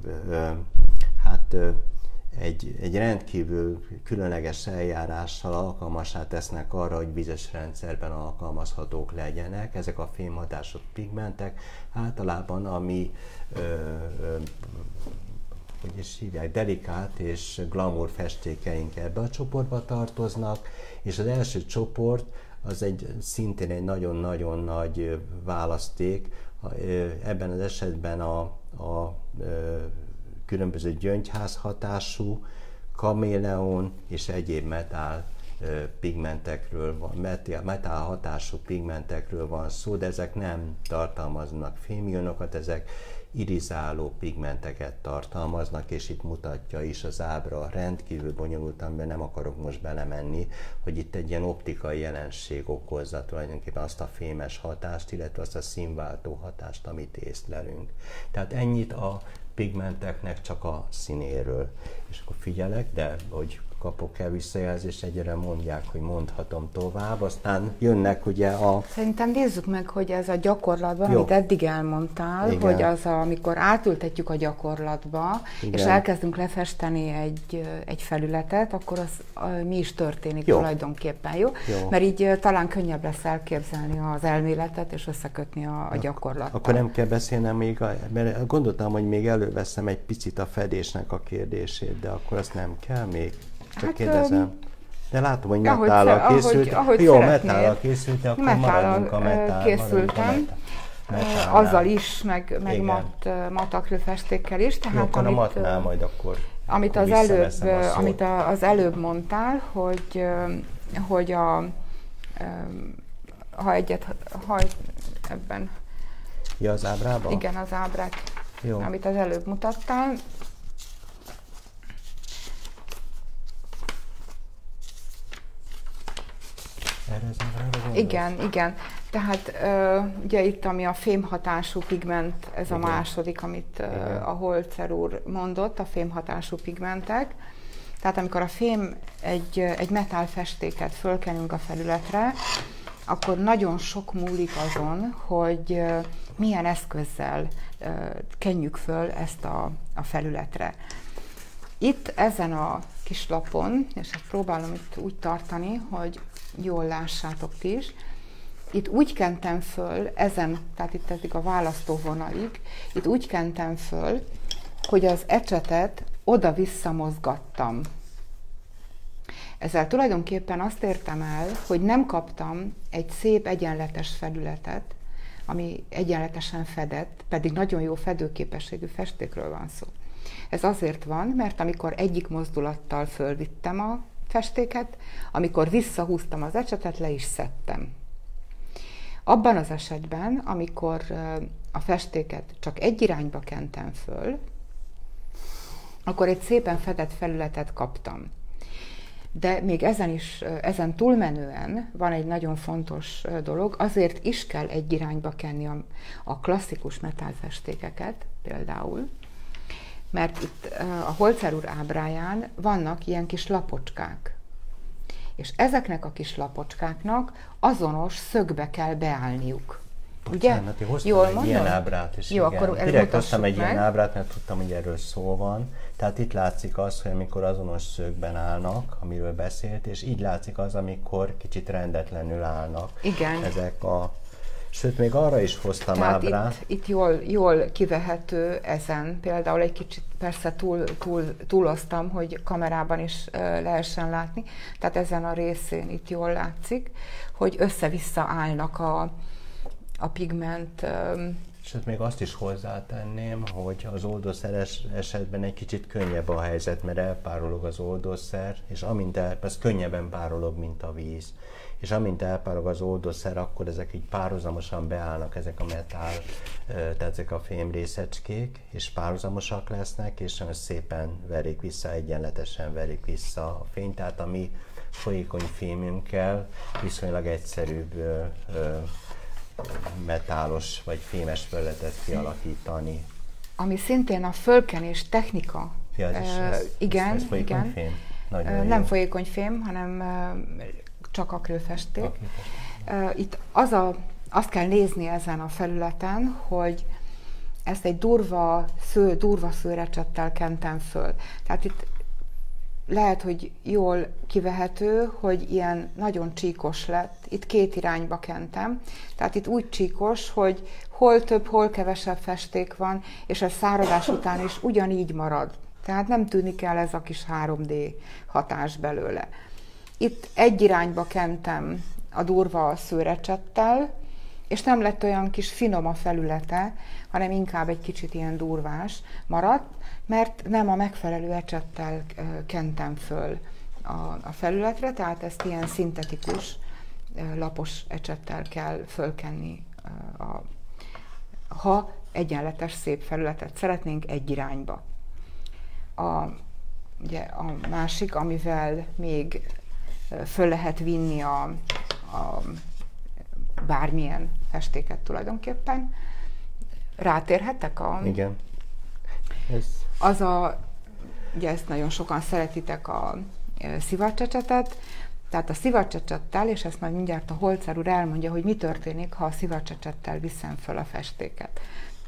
egy rendkívül különleges eljárással alkalmassá tesznek arra, hogy vizes rendszerben alkalmazhatók legyenek. Ezek a fémhatású pigmentek általában a mi hogy is hívják, delikát és glamour festékeink ebbe a csoportba tartoznak, és az első csoport az szintén egy nagyon-nagyon nagy választék. Ebben az esetben a különböző gyöngyház hatású, kaméleon és egyéb metál pigmentekről, metál hatású pigmentekről van szó, de ezek nem tartalmaznak fémionokat, ezek irizáló pigmenteket tartalmaznak, és itt mutatja is az ábra rendkívül bonyolult, amiben nem akarok most belemenni, hogy itt egy ilyen optikai jelenség okozza tulajdonképpen azt a fémes hatást, illetve azt a színváltó hatást, amit észlelünk. Tehát ennyit a pigmenteknek csak a színéről. És akkor figyelek, de hogy kapok-e visszajelzést, egyre mondják, hogy mondhatom tovább, aztán jönnek ugye a... Szerintem nézzük meg, hogy ez a gyakorlatban, Jó. amit eddig elmondtál, Igen. hogy az, amikor átültetjük a gyakorlatba, Igen. és elkezdünk lefesteni egy felületet, akkor az mi is történik Jó. tulajdonképpen, jó? Mert így talán könnyebb lesz elképzelni az elméletet, és összekötni a gyakorlattal. Akkor nem kell beszélnem még, mert gondoltam, hogy még előveszem egy picit a fedésnek a kérdését, de akkor azt nem kell még? Csak kérdezem. De látom, hogy metállal készült. Jó, metállal készült, akkor maradjunk a metállal. Készültem. Azzal is, meg mat akrilfestékkel is. Tehát, jó, akkor a matnál majd akkor amit az előbb mondtál, hogy ha ebben... Ja, az ábrában? Igen, az ábrát, jó. Amit az előbb mutattál. Igen. Tehát ugye itt, ami a fémhatású pigment, ez igen. A második, amit a Holzer úr mondott, a fémhatású pigmentek. Tehát amikor a fém egy metálfestéket fölkenünk a felületre, akkor nagyon sok múlik azon, hogy milyen eszközzel kenjük föl ezt a felületre. Itt ezen a kis lapon, és ezt próbálom itt úgy tartani, hogy jól lássátok ti is, itt úgy kentem föl, tehát itt eddig a választóvonalig, itt úgy kentem föl, hogy az ecsetet oda-vissza mozgattam. Ezzel tulajdonképpen azt értem el, hogy nem kaptam egy szép egyenletes felületet, ami egyenletesen fedett, pedig nagyon jó fedőképességű festékről van szó. Ez azért van, mert amikor egyik mozdulattal fölvittem a festéket, amikor visszahúztam az ecsetet, le is szedtem. Abban az esetben, amikor a festéket csak egy irányba kentem föl, akkor egy szépen fedett felületet kaptam. De még ezen túlmenően van egy nagyon fontos dolog, azért is kell egy irányba kenni a klasszikus metálfestékeket például, mert itt a Holzer úr ábráján vannak ilyen kis lapocskák. És ezeknek a kis lapocskáknak azonos szögbe kell beállniuk. Bocsánat, én hoztam egy ilyen ábrát is. Jó, igen. akkor direkt hoztam egy ilyen ábrát, mert tudtam, hogy erről szó van. Tehát itt látszik az, hogy amikor azonos szögben állnak, amiről beszélt, és így látszik az, amikor kicsit rendetlenül állnak. Igen. Ezek Sőt, még arra is hoztam tehát ábrát. Itt jól kivehető ezen. Például egy kicsit persze túloztam, hogy kamerában is lehessen látni. Tehát ezen a részén itt jól látszik, hogy össze-vissza állnak a pigment Sőt, még azt is hozzátenném, hogy az oldószer esetben egy kicsit könnyebb a helyzet, mert elpárolog az oldószer, és amint ez könnyebben párolog, mint a víz. És amint elpárolog az oldószer, akkor ezek így párhuzamosan beállnak, ezek a metál, tehát ezek a fém részecskék, és párhuzamosak lesznek, és szépen verik vissza, egyenletesen verik vissza a fényt. Tehát a mi folyékony fémünkkel viszonylag egyszerűbb metálos vagy fémes felületet kialakítani. Ami szintén a fölkenés technika. Ja, igen, ez folyékony igen. fém? Nem folyékony fém, hanem csak akrilfesték. Itt azt kell nézni ezen a felületen, hogy ezt egy durva szőrecsettel kentem föl. Tehát itt lehet, hogy jól kivehető, hogy ilyen nagyon csíkos lett. Itt két irányba kentem. Tehát itt úgy csíkos, hogy hol több, hol kevesebb festék van, és ez száradás után is ugyanígy marad. Tehát nem tűnik el ez a kis 3D hatás belőle. Itt egy irányba kentem a durva szőrecsettel, és nem lett olyan kis finom a felülete, hanem inkább egy kicsit ilyen durvás maradt, mert nem a megfelelő ecsettel kentem föl a felületre, tehát ezt ilyen szintetikus, lapos ecsettel kell fölkenni, ha egyenletes, szép felületet szeretnénk egy irányba. Ugye a másik, amivel még föl lehet vinni a bármilyen festéket tulajdonképpen. Rátérhetek Igen. Ugye ezt nagyon sokan szeretitek a szivacsecsetet, tehát a szivacsecsettel, és ezt majd mindjárt a Holzer úr elmondja, hogy mi történik, ha a szivacsecsettel viszem föl a festéket.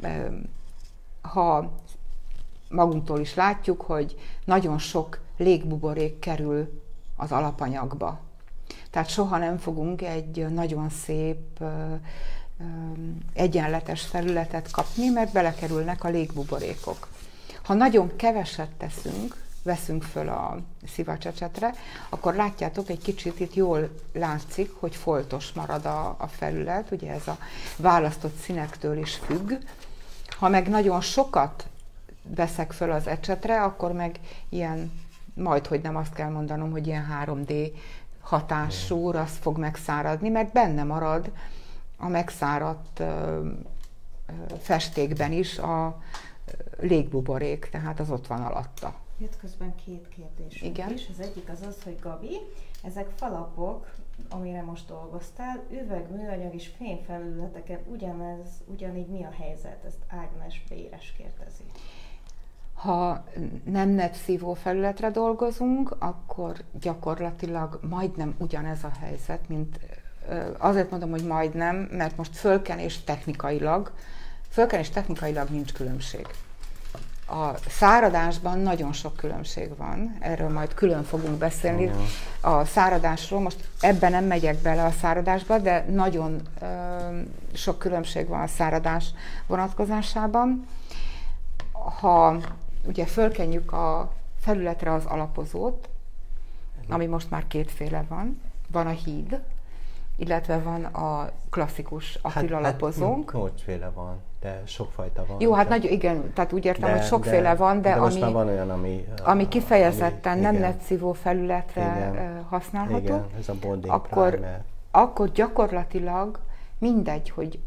Ha magunktól is látjuk, hogy nagyon sok légbuborék kerül az alapanyagba. Tehát soha nem fogunk egy nagyon szép, egyenletes felületet kapni, mert belekerülnek a légbuborékok. Ha nagyon keveset veszünk föl a szivacsecsetre, akkor látjátok, egy kicsit itt jól látszik, hogy foltos marad a felület, ugye ez a választott színektől is függ. Ha meg nagyon sokat veszek föl az ecsetre, akkor meg ilyen, majdhogy nem azt kell mondanom, hogy ilyen 3D hatású, az fog megszáradni, mert benne marad a megszáradt festékben is a légbuborék, tehát az ott van alatta. Jött közben két kérdés. Igen. És az egyik az, hogy Gabi, ezek falapok, amire most dolgoztál, üveg, műanyag és fényfelületeken ugyanígy mi a helyzet? Ezt Ágnes Béres kérdezi. Ha nem netszívó felületre dolgozunk, akkor gyakorlatilag majdnem ugyanez a helyzet, mint azért mondom, hogy majdnem, mert most fölkenés technikailag nincs különbség. A száradásban nagyon sok különbség van, erről majd külön fogunk beszélni. A száradásról, most ebben nem megyek bele a száradásba, de nagyon sok különbség van a száradás vonatkozásában. Ha ugye fölkenjük a felületre az alapozót, ami most már kétféle van a híd, illetve van a klasszikus akrilalapozónk. 8 féle van, de sokfajta van. Jó, hát igen, tehát úgy értem, hogy sokféle van, de most már van olyan, ami kifejezetten nem netszívó felületre használható. Igen, ez a bonding primer. Akkor gyakorlatilag mindegy, hogy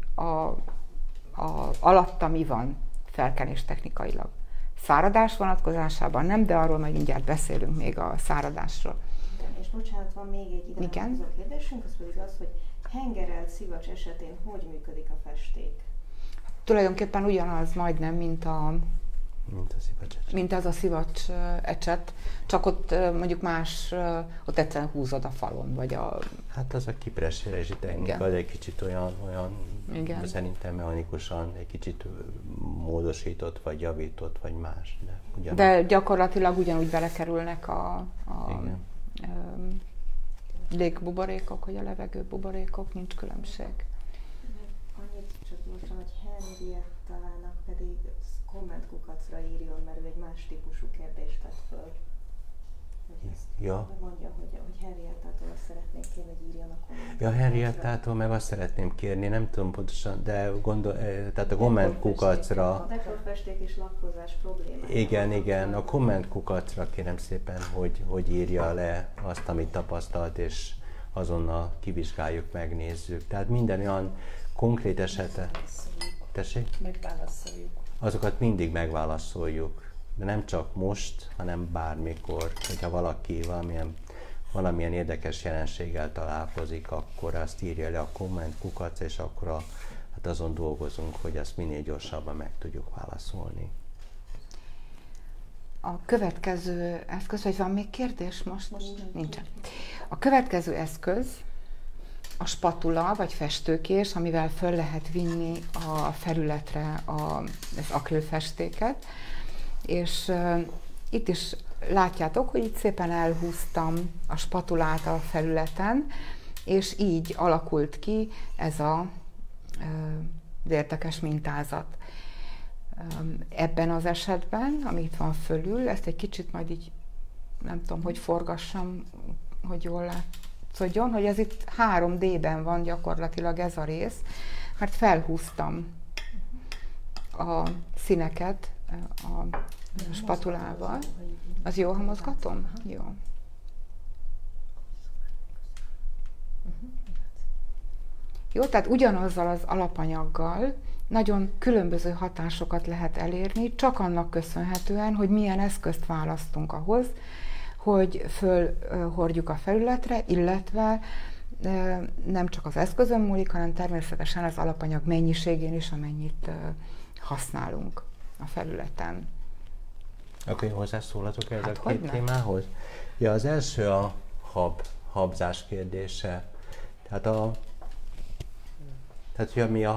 alatta mi van felkenés technikailag. Száradás vonatkozásában nem, de arról majd mindjárt beszélünk még a száradásról. És bocsánat, van még egy ide vonatkozó kérdésünk, az pedig az, hogy hengerelt szivacs esetén hogy működik a festék? Tulajdonképpen ugyanaz majdnem, mint az a szivacs ecset, csak ott mondjuk más, ott egyszerűen húzod a falon, vagy a... Hát az a kipressérési technika, de egy kicsit olyan igen. Szerintem mechanikusan egy kicsit módosított, vagy javított, vagy más. De gyakorlatilag ugyanúgy belekerülnek a légbuborékok, vagy a levegőbuborékok, nincs különbség. Annyit csak mondtam, hogy Henriettának pedig kommentkukacra írjon, mert ő egy más típusú kérdést tett föl. Ja. Mondja, hogy Henriettától azt szeretnék kérni, hogy írjon a kommentet. Ja, Henriettától meg azt szeretném kérni, nem tudom pontosan, de tehát a kommentkukacra... A dekorfesték és lakkozás problémája. Igen, a kommentkukacra kérem szépen, hogy írja le azt, amit tapasztalt, és azonnal kivizsgáljuk, megnézzük. Tehát minden olyan konkrét esete... Tessék? Megválaszoljuk. Azokat mindig megválaszoljuk. De nem csak most, hanem bármikor, hogyha valaki valamilyen érdekes jelenséggel találkozik, akkor azt írja le a kommentkukac, és akkor hát azon dolgozunk, hogy ezt minél gyorsabban meg tudjuk válaszolni. A következő eszköz, vagy van még kérdés most? Nincsen. A következő eszköz a spatula, vagy festőkés, amivel föl lehet vinni a felületre az akrilfestéket. És itt is látjátok, hogy itt szépen elhúztam a spatulát a felületen, és így alakult ki ez az érdekes mintázat. Ebben az esetben, amit van fölül, ezt egy kicsit majd így, nem tudom, hogy forgassam, hogy jól látszódjon, hogy ez itt 3D-ben van gyakorlatilag ez a rész, mert felhúztam a színeket a spatulával. Az jó, ha mozgatom? Jó. Jó, tehát ugyanazzal az alapanyaggal nagyon különböző hatásokat lehet elérni, csak annak köszönhetően, hogy milyen eszközt választunk ahhoz, hogy fölhordjuk a felületre, illetve nem csak az eszközön múlik, hanem természetesen az alapanyag mennyiségén is, amennyit használunk a felületen. Akkor hozzászólatok ez a két témához? Ja, az első a habzás kérdése. Tehát hogyha mi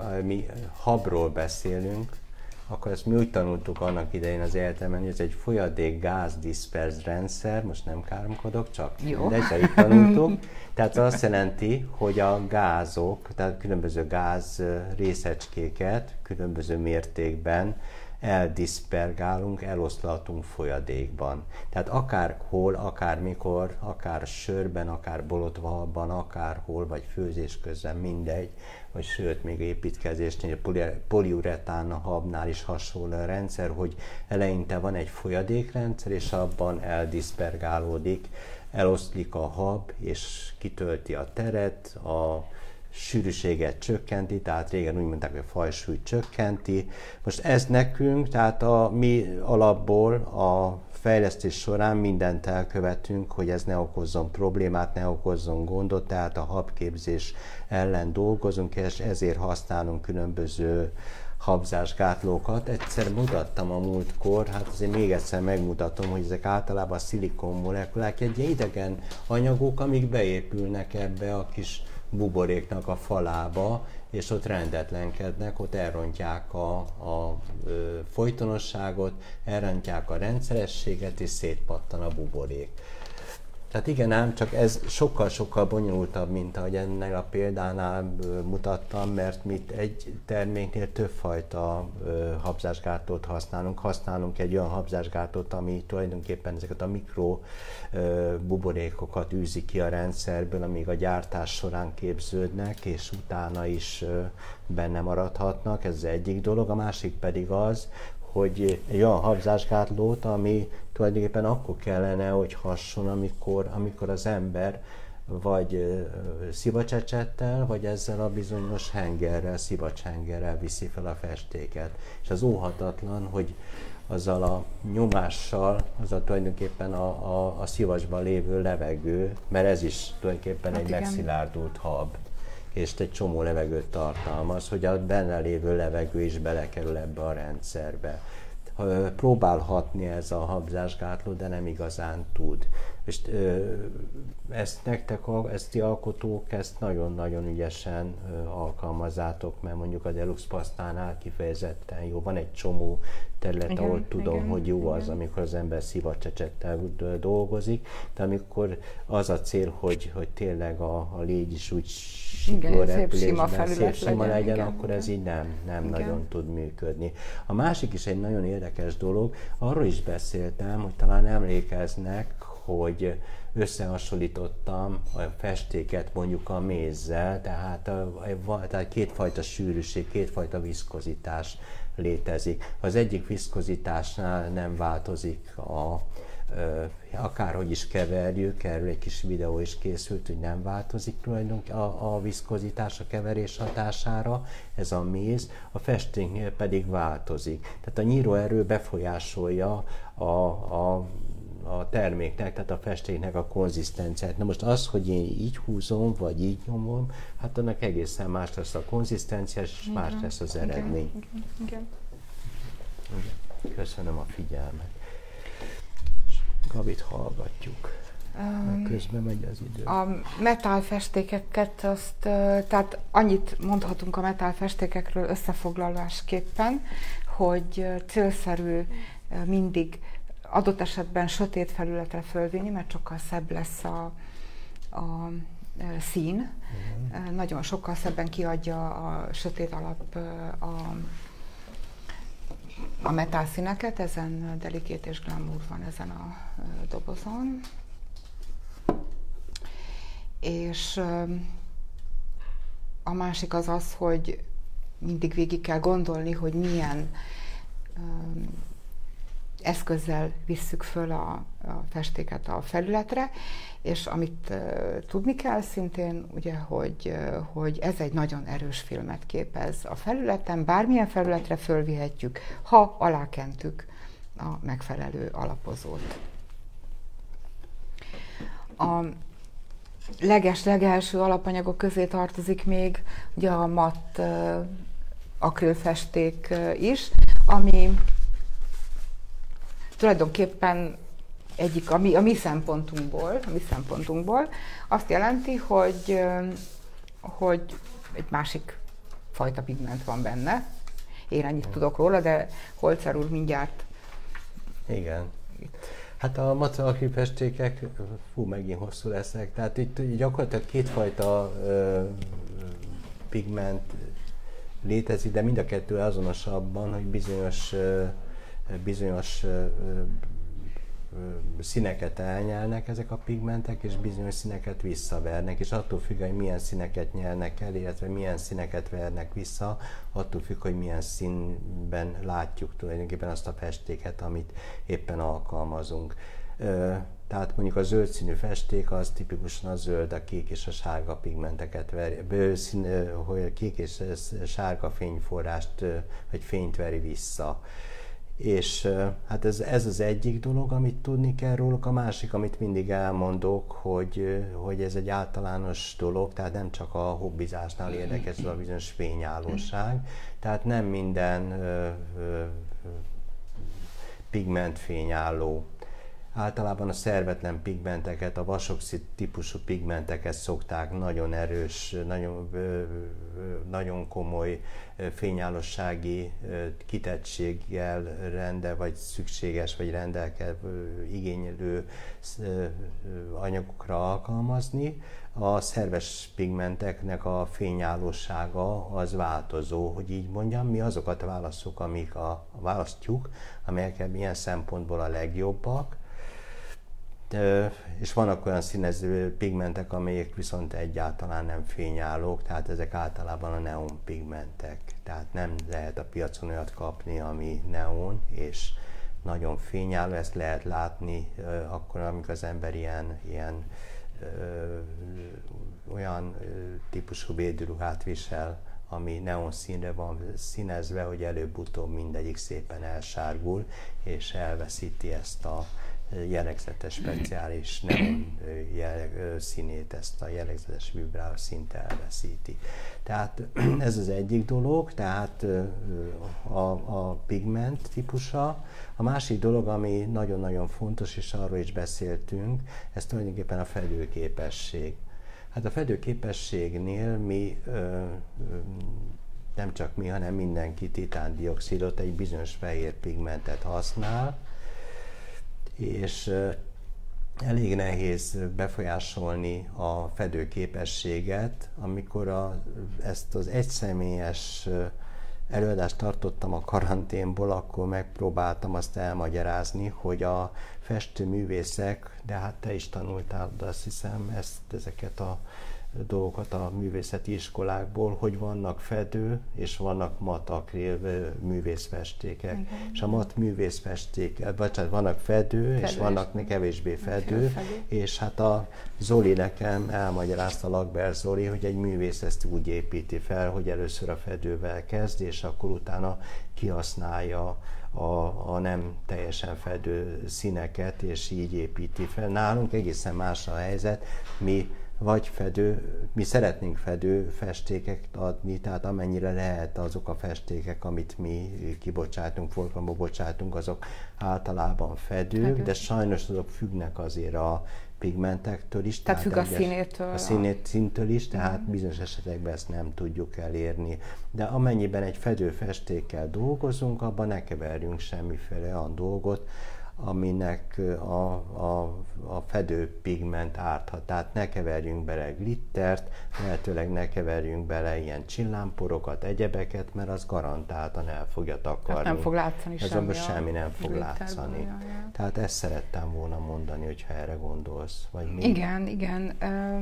habról beszélünk, akkor ezt mi úgy tanultuk annak idején az egyetemen, hogy ez egy folyadék-gáz diszperz rendszer, most nem káromkodok, csak mindegy, de itt tanultuk. Tehát azt jelenti, hogy a gázok, tehát különböző gáz részecskéket különböző mértékben eldiszpergálunk, eloszlatunk folyadékban. Tehát akárhol, akármikor, akár sörben, akár bolotvaban, akárhol, vagy főzés közben, mindegy, vagy sőt, még építkezésnél, a poliuretán habnál is hasonló a rendszer, hogy eleinte van egy folyadékrendszer, és abban eldiszpergálódik, eloszlik a hab, és kitölti a teret, a sűrűséget csökkenti, tehát régen úgy mondták, hogy a fajsúlyt csökkenti. Most ez nekünk, tehát mi alapból a fejlesztés során mindent elkövetünk, hogy ez ne okozzon problémát, ne okozzon gondot, tehát a habképzés ellen dolgozunk, és ezért használunk különböző habzásgátlókat. Egyszer mutattam a múltkor, hát azért még egyszer megmutatom, hogy ezek általában a szilikon molekulák, egy idegen anyagok, amik beépülnek ebbe a kis buboréknak a falába, és ott rendetlenkednek, ott elrontják a folytonosságot, elrontják a rendszerességet, és szétpattan a buborék. Tehát igen ám, csak ez sokkal-sokkal bonyolultabb, mint ahogy ennél a példánál mutattam, mert mi egy terméknél többfajta habzásgátlót használunk. Használunk egy olyan habzásgátlót, ami tulajdonképpen ezeket a mikro buborékokat űzi ki a rendszerből, amíg a gyártás során képződnek, és utána is benne maradhatnak. Ez az egyik dolog. A másik pedig az, hogy egy olyan habzásgátlót, ami tulajdonképpen akkor kellene, hogy hasson, amikor az ember vagy szivacsecsettel, vagy ezzel a bizonyos hengerrel, szivacshengerrel viszi fel a festéket. És az óhatatlan, hogy azzal a nyomással, azzal tulajdonképpen a szivacsban lévő levegő, mert ez is tulajdonképpen egy megszilárdult hab, és egy csomó levegőt tartalmaz, hogy a benne lévő levegő is belekerül ebbe a rendszerbe. Próbál hatni ez a habzásgátló, de nem igazán tud. És ezt nektek, ezt ti alkotók, ezt nagyon-nagyon ügyesen alkalmazzátok, mert mondjuk a Deluxe Pastánál kifejezetten jó. Van egy csomó terület, ahol tudom, hogy jó az, amikor az ember szivacsecsettel dolgozik, de amikor az a cél, hogy tényleg a légy is úgy sikló repülésben szép sima legyen, akkor ez így nem nagyon tud működni. A másik is egy nagyon érdekes dolog, arról is beszéltem, hogy talán emlékeznek, hogy összehasonlítottam a festéket mondjuk a mézzel, tehát kétfajta sűrűség, kétfajta viszkozitás létezik. Az egyik viszkozitásnál nem változik akárhogy is keverjük, erről egy kis videó is készült, hogy nem változik tulajdonképpen a viszkozitás a keverés hatására, ez a méz, a festéknél pedig változik. Tehát a nyíróerő befolyásolja a terméknek, tehát a festéknek a konzisztenciát. Na most az, hogy én így húzom, vagy így nyomom, hát annak egészen más lesz a konzisztencia, és más lesz az eredmény. Igen. Köszönöm a figyelmet. Gabit hallgatjuk. Közben megy az idő. A metálfestékeket, tehát annyit mondhatunk a metálfestékekről összefoglalásképpen, hogy célszerű mindig adott esetben sötét felületre fölvinni, mert sokkal szebb lesz a szín. Nagyon sokkal szebben kiadja a sötét alap a metálszíneket, ezen Delicate és Glamour van ezen a dobozon. És a másik az az, hogy mindig végig kell gondolni, hogy milyen eszközzel visszük föl a festéket a felületre, és amit tudni kell szintén, ugye, hogy ez egy nagyon erős filmet képez a felületen, bármilyen felületre fölvihetjük, ha alákentük a megfelelő alapozót. A legelső alapanyagok közé tartozik még ugye a matt akrilfesték is, ami tulajdonképpen egyik a mi szempontunkból azt jelenti, hogy egy másik fajta pigment van benne. Én ennyit tudok róla, de Holzer úr mindjárt. Igen. Hát a matt akrilfestékek, megint hosszú leszek, tehát itt gyakorlatilag kétfajta pigment létezik, de mind a kettő azonos abban, hogy bizonyos színeket elnyelnek ezek a pigmentek, és bizonyos színeket visszavernek, és attól függ, hogy milyen színeket nyelnek el, illetve milyen színeket vernek vissza, attól függ, hogy milyen színben látjuk tulajdonképpen azt a festéket, amit éppen alkalmazunk. Tehát mondjuk a zöld színű festék az tipikusan a zöld, a kék és a sárga pigmenteket veri, hogy kék és sárga fényforrást vagy fényt veri vissza. És hát ez az egyik dolog, amit tudni kell róluk. A másik, amit mindig elmondok, hogy ez egy általános dolog, tehát nem csak a hobbizásnál érdekes ez a bizonyos fényállóság. Tehát nem minden pigment fényálló. Általában a szervetlen pigmenteket, a vasoxid típusú pigmenteket szokták nagyon erős, nagyon komoly fényállósági kitettséggel vagy szükséges, vagy igénylő anyagokra alkalmazni. A szerves pigmenteknek a fényállósága az változó, hogy így mondjam, mi azokat választjuk, amelyek ilyen szempontból a legjobbak. És vannak olyan színező pigmentek, amelyek viszont egyáltalán nem fényállók, tehát ezek általában a neon pigmentek. Tehát nem lehet a piacon olyat kapni, ami neon, és nagyon fényálló, ezt lehet látni akkor, amikor az ember olyan típusú védőruhát visel, ami neon színre van színezve, hogy előbb-utóbb mindegyik szépen elsárgul, és elveszíti ezt a jellegzetes, speciális neon színét, ezt a jellegzetes vibráló színt elveszíti. Tehát ez az egyik dolog, tehát a pigment típusa. A másik dolog, ami nagyon-nagyon fontos, és arról is beszéltünk, ez tulajdonképpen a fedőképesség. Hát a fedőképességnél mi, nem csak mi, hanem mindenki titándioxidot, egy bizonyos fehér pigmentet használ, és elég nehéz befolyásolni a fedőképességet, amikor ezt az egyszemélyes előadást tartottam a karanténból, akkor megpróbáltam azt elmagyarázni, hogy a festőművészek, de hát te is tanultál, de azt hiszem ezeket a dolgokat a művészeti iskolákból, hogy vannak fedő és vannak mat akril művészfestékek. Igen. És a mat művészfestékek, vannak fedő és vannak kevésbé fedő, és hát a Zoli nekem elmagyarázta, Lakberg Zoli, hogy egy művész ezt úgy építi fel, hogy először a fedővel kezd, és akkor utána kihasználja a nem teljesen fedő színeket, és így építi fel. Nálunk egészen más a helyzet, mi szeretnénk fedő festéket adni, tehát amennyire lehet azok a festékek, amit mi kibocsátunk, forgalomba bocsátunk, azok általában fedők, de sajnos azok függnek azért a pigmentektől is. Tehát függ a színétől. A színtől is, tehát bizonyos esetekben ezt nem tudjuk elérni. De amennyiben egy fedőfestékkel dolgozunk, abban ne keverjünk semmiféle olyan dolgot, aminek a fedőpigment árthat. Tehát ne keverjünk bele glittert, lehetőleg ne keverjünk bele ilyen csillámporokat, egyebeket, mert az garantáltan el fogja takarni. Nem fog látszani semmi nem fog látszani. Tehát ezt szerettem volna mondani, hogyha erre gondolsz. Vagy mi? Igen.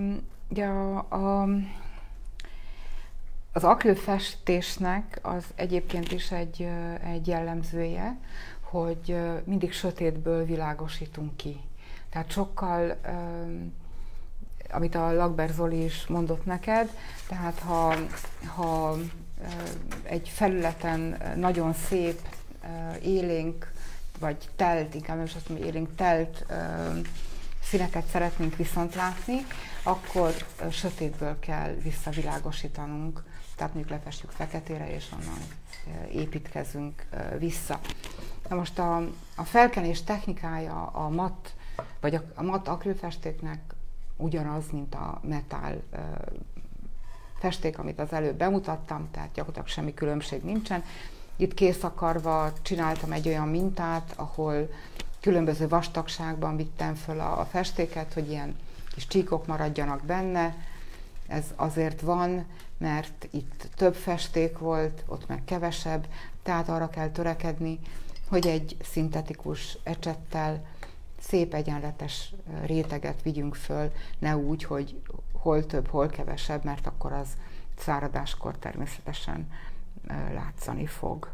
Az akrilfestésnek az egyébként is egy jellemzője, hogy mindig sötétből világosítunk ki. Tehát sokkal, amit a Lakberg Zoli is mondott neked, tehát ha egy felületen nagyon szép, élénk, vagy telt, inkább most azt mondom, élénk telt színeket szeretnénk viszont látni, akkor sötétből kell visszavilágosítanunk. Tehát mondjuk lefestjük feketére, és onnan építkezünk vissza. Na most a felkenés technikája a matt, vagy a matt akrilfestéknek ugyanaz, mint a metál festék, amit az előbb bemutattam, tehát gyakorlatilag semmi különbség nincsen. Itt készakarva csináltam egy olyan mintát, ahol különböző vastagságban vittem föl a festéket, hogy ilyen kis csíkok maradjanak benne. Ez azért van, mert itt több festék volt, ott meg kevesebb, tehát arra kell törekedni, hogy egy szintetikus ecsettel szép egyenletes réteget vigyünk föl, ne úgy, hogy hol több, hol kevesebb, mert akkor az száradáskor természetesen látszani fog.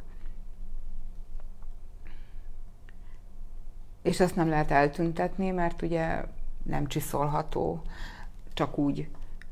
És ezt nem lehet eltüntetni, mert ugye nem csiszolható, csak úgy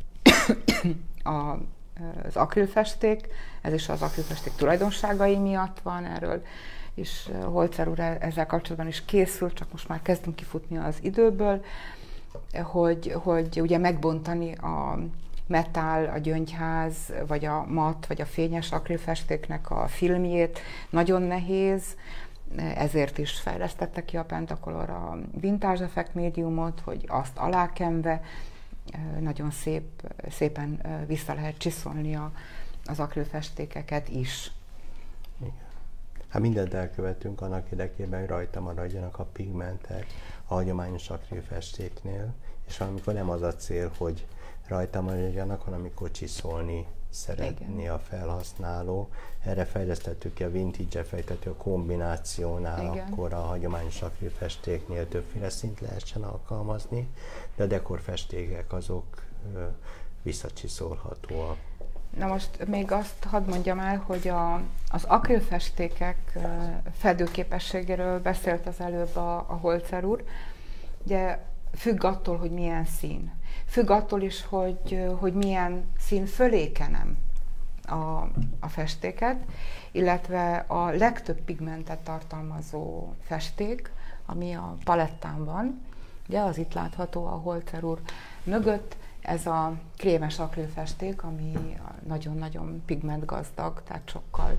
az akrilfesték, ez is az akrilfesték tulajdonságai miatt van, erről és Holzer úr ezzel kapcsolatban is készült, csak most már kezdünk kifutni az időből, hogy ugye megbontani a metál, a gyöngyház, vagy a matt, vagy a fényes akrilfestéknek a filmjét nagyon nehéz, ezért is fejlesztette ki a Pentacolor a Vintage Effect médiumot, hogy azt alákenve nagyon szépen vissza lehet csiszolni az akrilfestékeket is. Igen. Hát mindent elkövetünk annak érdekében, hogy rajta maradjanak a pigmentek a hagyományos akrilfestéknél, és amikor nem az a cél, hogy rajta maradjanak, hanem amikor csiszolni szeretné a felhasználó. Erre fejlesztettük ki a Vintage Effectet, a kombinációnál, akkor a hagyományos akrilfestéknél többféle szint lehessen alkalmazni, de a dekorfestékek azok visszacsiszolhatóak. Na most még azt hadd mondjam el, hogy az akrilfestékek fedőképességéről beszélt az előbb a Holzer úr. Ugye függ attól, hogy milyen szín. Függ attól is, hogy milyen szín fölé kenem a festéket, illetve a legtöbb pigmentet tartalmazó festék, ami a palettán van, ugye az itt látható a Holzer úr mögött, ez a krémes akrilfesték, ami nagyon-nagyon pigmentgazdag, tehát sokkal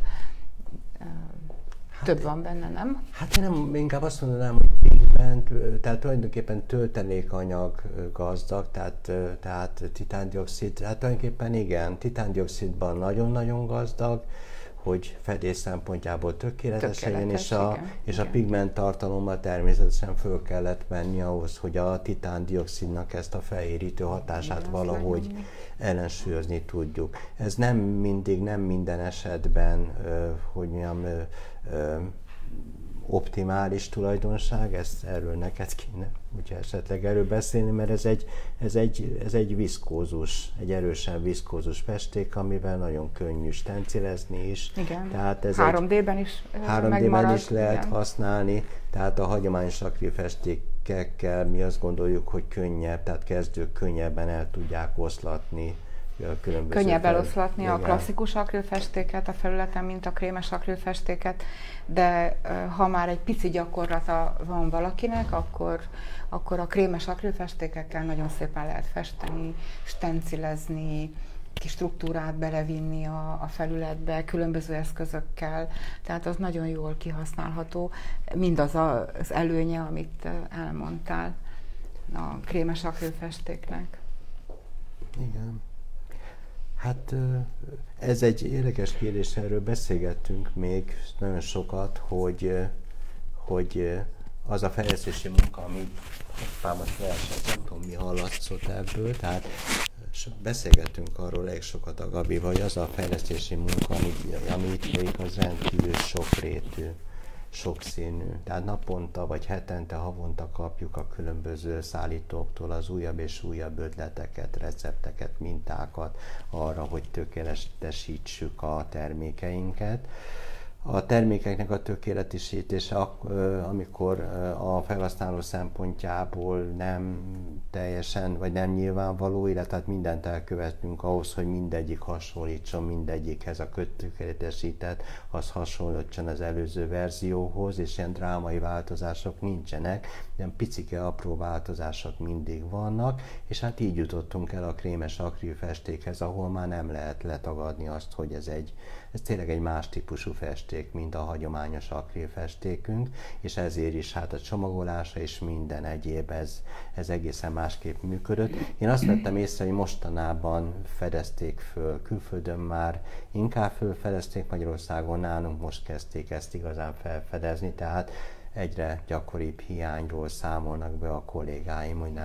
több van benne, nem? Hát én inkább azt mondanám, hogy pigment, tehát tulajdonképpen töltelékanyag gazdag, tehát titándioxid, hát tulajdonképpen igen, titándioxidban nagyon-nagyon gazdag, hogy fedés szempontjából tökéletes legyen, és a igen. pigment tartalommal természetesen föl kellett menni ahhoz, hogy a titándioxidnak ezt a felérítő hatását igen, valahogy ellensúlyozni tudjuk. Ez nem mindig, nem minden esetben, hogy mondjam, optimális tulajdonság, erről neked kéne ugye esetleg erről beszélni, mert ez egy viszkózus, egy erősen viszkózus festék, amivel nagyon könnyű stencilezni is. Igen, tehát ez 3D-ben is 3D-ben is lehet igen. használni, tehát a hagyományos akril-festékekkel mi azt gondoljuk, hogy könnyebb, tehát kezdők könnyebben el tudják oszlatni. Könnyebb eloszlatni a klasszikus akrilfestéket a felületen, mint a krémes akrilfestéket, de ha már egy pici gyakorlata van valakinek, akkor a krémes akrilfestékekkel nagyon szépen lehet festeni, stencilezni, kis struktúrát belevinni a felületbe, különböző eszközökkel, tehát az nagyon jól kihasználható, mindaz az előnye, amit elmondtál a krémes akrilfestéknek. Igen. Hát ez egy érdekes kérdés, erről beszélgettünk még nagyon sokat, hogy az a fejlesztési munka, ami hoppámat leesett, nem tudom mi hallatszott ebből, tehát beszélgettünk arról elég sokat a Gabival, hogy az a fejlesztési munka, ami itt folyik, az rendkívül sokrétű, sokszínű. Tehát naponta vagy hetente, havonta kapjuk a különböző szállítóktól az újabb és újabb ötleteket, recepteket, mintákat arra, hogy tökéletesítsük a termékeinket. A termékeknek a tökéletesítése, amikor a felhasználó szempontjából nem teljesen, vagy nem nyilvánvaló, illetve mindent elkövetünk ahhoz, hogy mindegyik hasonlítson mindegyikhez, a tökéletesített, az hasonlítson az előző verzióhoz, és ilyen drámai változások nincsenek, ilyen picike, apró változások mindig vannak, és hát így jutottunk el a krémes akrilfestékhez, ahol már nem lehet letagadni azt, hogy ez tényleg egy más típusú festék, mint a hagyományos akrilfestékünk, és ezért is hát a csomagolása és minden egyéb, ez egészen másképp működött. Én azt vettem észre, hogy mostanában fedezték föl, külföldön már inkább fölfedezték, Magyarországon nálunk most kezdték ezt igazán felfedezni, tehát egyre gyakoribb hiányról számolnak be a kollégáim, hogy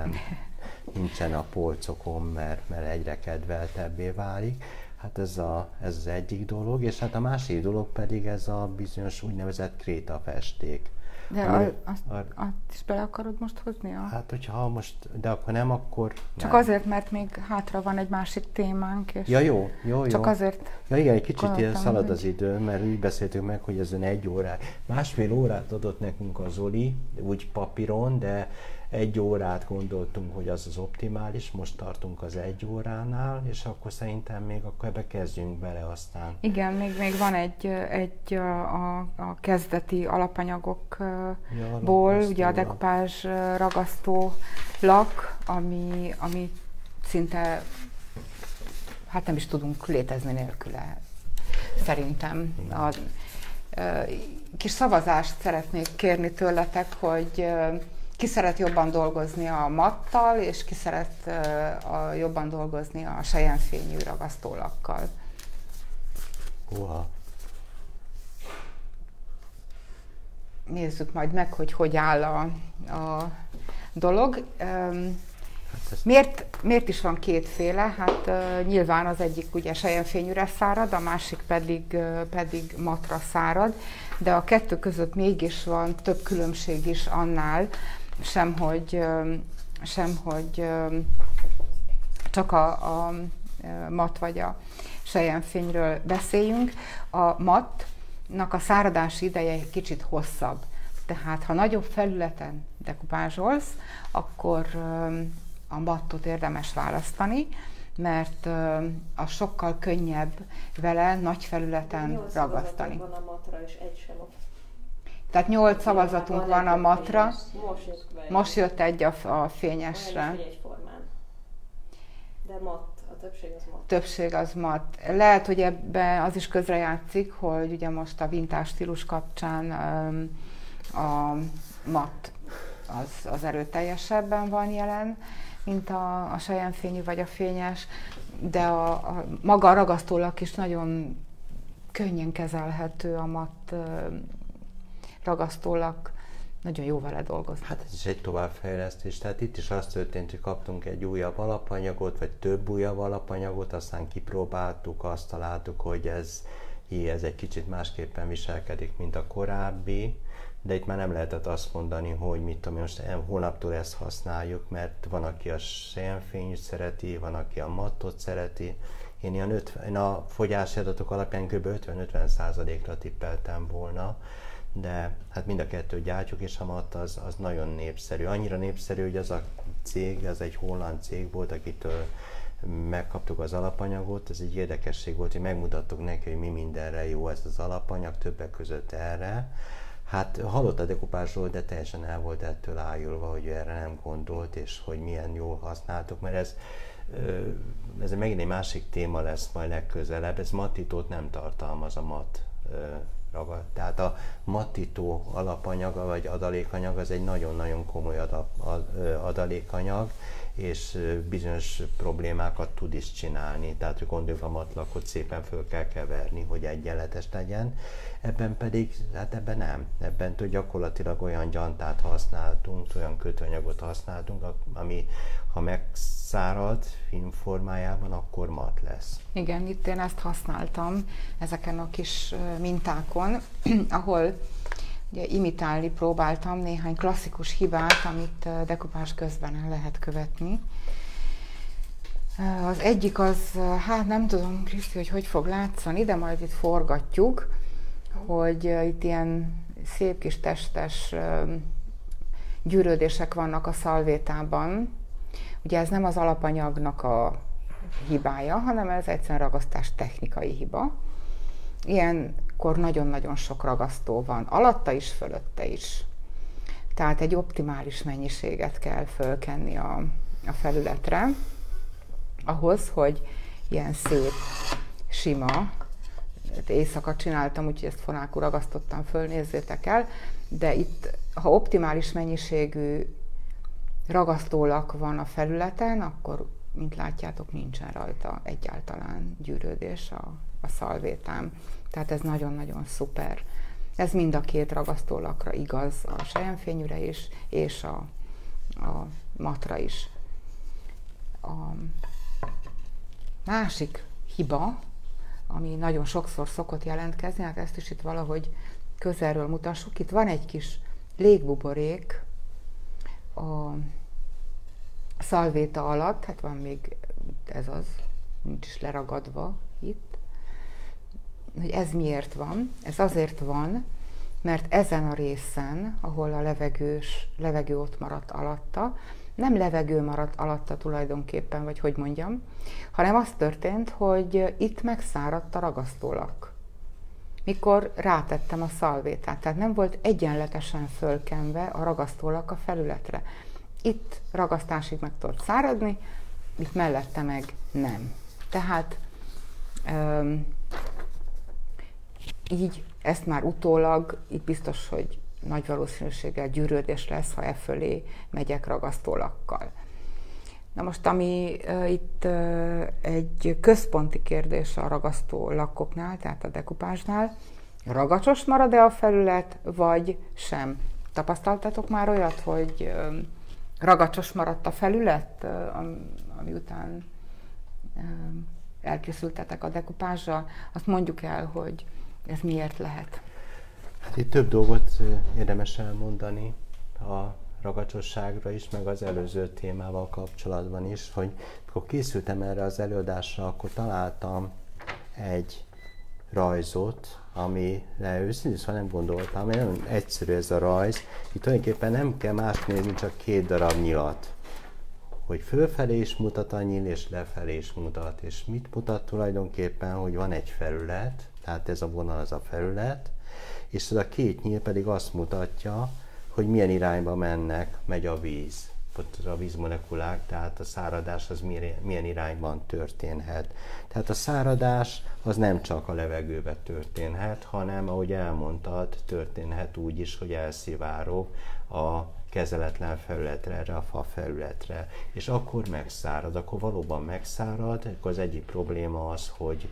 nincsen a polcokon, mert egyre kedveltebbé válik. Hát ez az egyik dolog, és hát a másik dolog pedig ez a bizonyos úgynevezett krétafesték. De azt is bele akarod most hozni? Hát, hogyha most, de akkor nem, akkor Csak azért, mert még hátra van egy másik témánk. És ja, jó. Csak azért. Ja, igen, egy kicsit szalad az idő, mert úgy beszéltünk meg, hogy ezen 1 órát, 1,5 órát adott nekünk a Zoli, úgy papíron, de 1 órát gondoltunk, hogy az optimális, most tartunk az 1 óránál, és akkor szerintem még akkor ebbe kezdjünk bele aztán. Igen, még van egy a kezdeti alapanyagokból, ugye a dekupázs ragasztó lak, ami szinte, hát nem is tudunk létezni nélküle, szerintem. Kis szavazást szeretnék kérni tőletek, hogy ki szeret jobban dolgozni a mattal, és ki szeret jobban dolgozni a selyemfényű ragasztólakkal. Uha. Nézzük majd meg, hogy áll a dolog. Miért is van kétféle? Hát nyilván az egyik ugye selyemfényűre szárad, a másik pedig matra szárad, de a kettő között mégis van több különbség is annál, sem hogy csak a mat vagy a selyemfényről beszéljünk. A matnak a száradási ideje egy kicsit hosszabb. Tehát ha nagyobb felületen dekupázsolsz, akkor a mattot érdemes választani, mert az sokkal könnyebb vele nagy felületen ragasztani. 8 van a matra, és egy sem. Tehát 8 szavazatunk van a matra, most jött egy a fényesre. De mat, a többség az mat. Többség az mat. Lehet, hogy ebben az is közrejátszik, hogy ugye most a vintage stílus kapcsán a mat az erőteljesebben van jelen, mint a selyemfényű vagy a fényes, de maga a ragasztólak is nagyon könnyen kezelhető a matt ragasztólak, nagyon jó vele dolgozni. Hát ez is egy továbbfejlesztés, tehát itt is az történt, hogy kaptunk egy újabb alapanyagot, vagy több újabb alapanyagot, aztán kipróbáltuk, azt találtuk, hogy ez egy kicsit másképpen viselkedik, mint a korábbi, de itt már nem lehetett azt mondani, hogy mit tudom, most holnaptól ezt használjuk, mert van, aki a selyemfényt szereti, van, aki a mattot szereti. Én a fogyási adatok alapján kb. 50-50%-ra tippeltem volna, de hát mind a kettőt gyártjuk, és a matt az nagyon népszerű. Annyira népszerű, hogy az a cég, az egy holland cég volt, akitől megkaptuk az alapanyagot. Ez egy érdekesség volt, hogy megmutattuk neki, hogy mi mindenre jó ez az alapanyag, többek között erre. Hát hallott a dekupásról, de teljesen el volt ettől ájulva, hogy erre nem gondolt, és hogy milyen jól használtuk, mert ez megint egy másik téma lesz majd legközelebb. Ez mattítót nem tartalmaz a matt ragad. Tehát a mattító alapanyaga vagy adalékanyag az egy nagyon-nagyon komoly adalékanyag, és bizonyos problémákat tud is csinálni. Tehát, hogy gondoljuk, a matlakot szépen föl kell keverni, hogy egyenletes legyen. Ebben pedig, hát ebben nem. Ebben gyakorlatilag olyan gyantát használtunk, olyan kötőanyagot használtunk, ami ha megszárad film formájában, akkor matt lesz. Igen, itt én ezt használtam ezeken a kis mintákon, ahol ugye imitálni próbáltam néhány klasszikus hibát, amit dekupás közben el lehet követni. Az egyik az, hát nem tudom, Kriszti, hogy fog látszani, de majd itt forgatjuk, hogy itt ilyen szép kis testes gyűrődések vannak a szalvétában. Ugye ez nem az alapanyagnak a hibája, hanem ez egyszerűen ragasztás technikai hiba. Ilyenkor nagyon-nagyon sok ragasztó van, alatta is, fölötte is. Tehát egy optimális mennyiséget kell fölkenni a felületre, ahhoz, hogy ilyen szép, sima, éjszaka csináltam, úgyhogy ezt fonákul ragasztottam föl, nézzétek el, de itt, ha optimális mennyiségű ragasztólak van a felületen, akkor, mint látjátok, nincsen rajta egyáltalán gyűrődés a szalvétán. Tehát ez nagyon-nagyon szuper. Ez mind a két ragasztólakra igaz, a selyemfényűre is, és a mattra is. A másik hiba, ami nagyon sokszor szokott jelentkezni, hát ezt is itt valahogy közelről mutassuk. Itt van egy kis légbuborék a szalvéta alatt, hát van még, ez az, nincs is leragadva itt. Hogy ez miért van? Ez azért van, mert ezen a részen, ahol a levegő ott maradt alatta, nem levegő maradt alatta tulajdonképpen, vagy hogy mondjam, hanem az történt, hogy itt megszáradt a ragasztólak, mikor rátettem a szalvétát. Tehát nem volt egyenletesen fölkenve a ragasztólak a felületre. Itt ragasztásig meg tudott száradni, itt mellette meg nem. Tehát így ezt már utólag, itt biztos, hogy nagy valószínűséggel gyűrődés lesz, ha e fölé megyek ragasztólakkal. Na most, ami itt egy központi kérdés a ragasztólakoknál, tehát a dekupásnál, ragacsos marad-e a felület, vagy sem? Tapasztaltatok már olyat, hogy ragacsos maradt a felület, ami után elkészültetek a dekupással? Azt mondjuk el, hogy ez miért lehet? Hát itt több dolgot érdemes elmondani a ragacsosságra is, meg az előző témával kapcsolatban is, hogy amikor készültem erre az előadásra, akkor találtam egy rajzot, amire őszintén szóval nem gondoltam, mert nagyon egyszerű ez a rajz. Itt tulajdonképpen nem kell más nézni, csak 2 darab nyilat. Hogy fölfelé is mutat a nyíl, és lefelé is mutat. És mit mutat tulajdonképpen, hogy van egy felület, tehát ez a vonal az a felület, és ez a 2 nyíl pedig azt mutatja, hogy milyen irányba megy a víz. Ott a vízmolekulák, tehát a száradás az milyen irányban történhet. Tehát a száradás az nem csak a levegőben történhet, hanem, ahogy elmondtad, történhet úgy is, hogy elszivárog a kezeletlen felületre, erre a fa felületre. És akkor megszárad, akkor valóban megszárad, akkor az egyik probléma az, hogy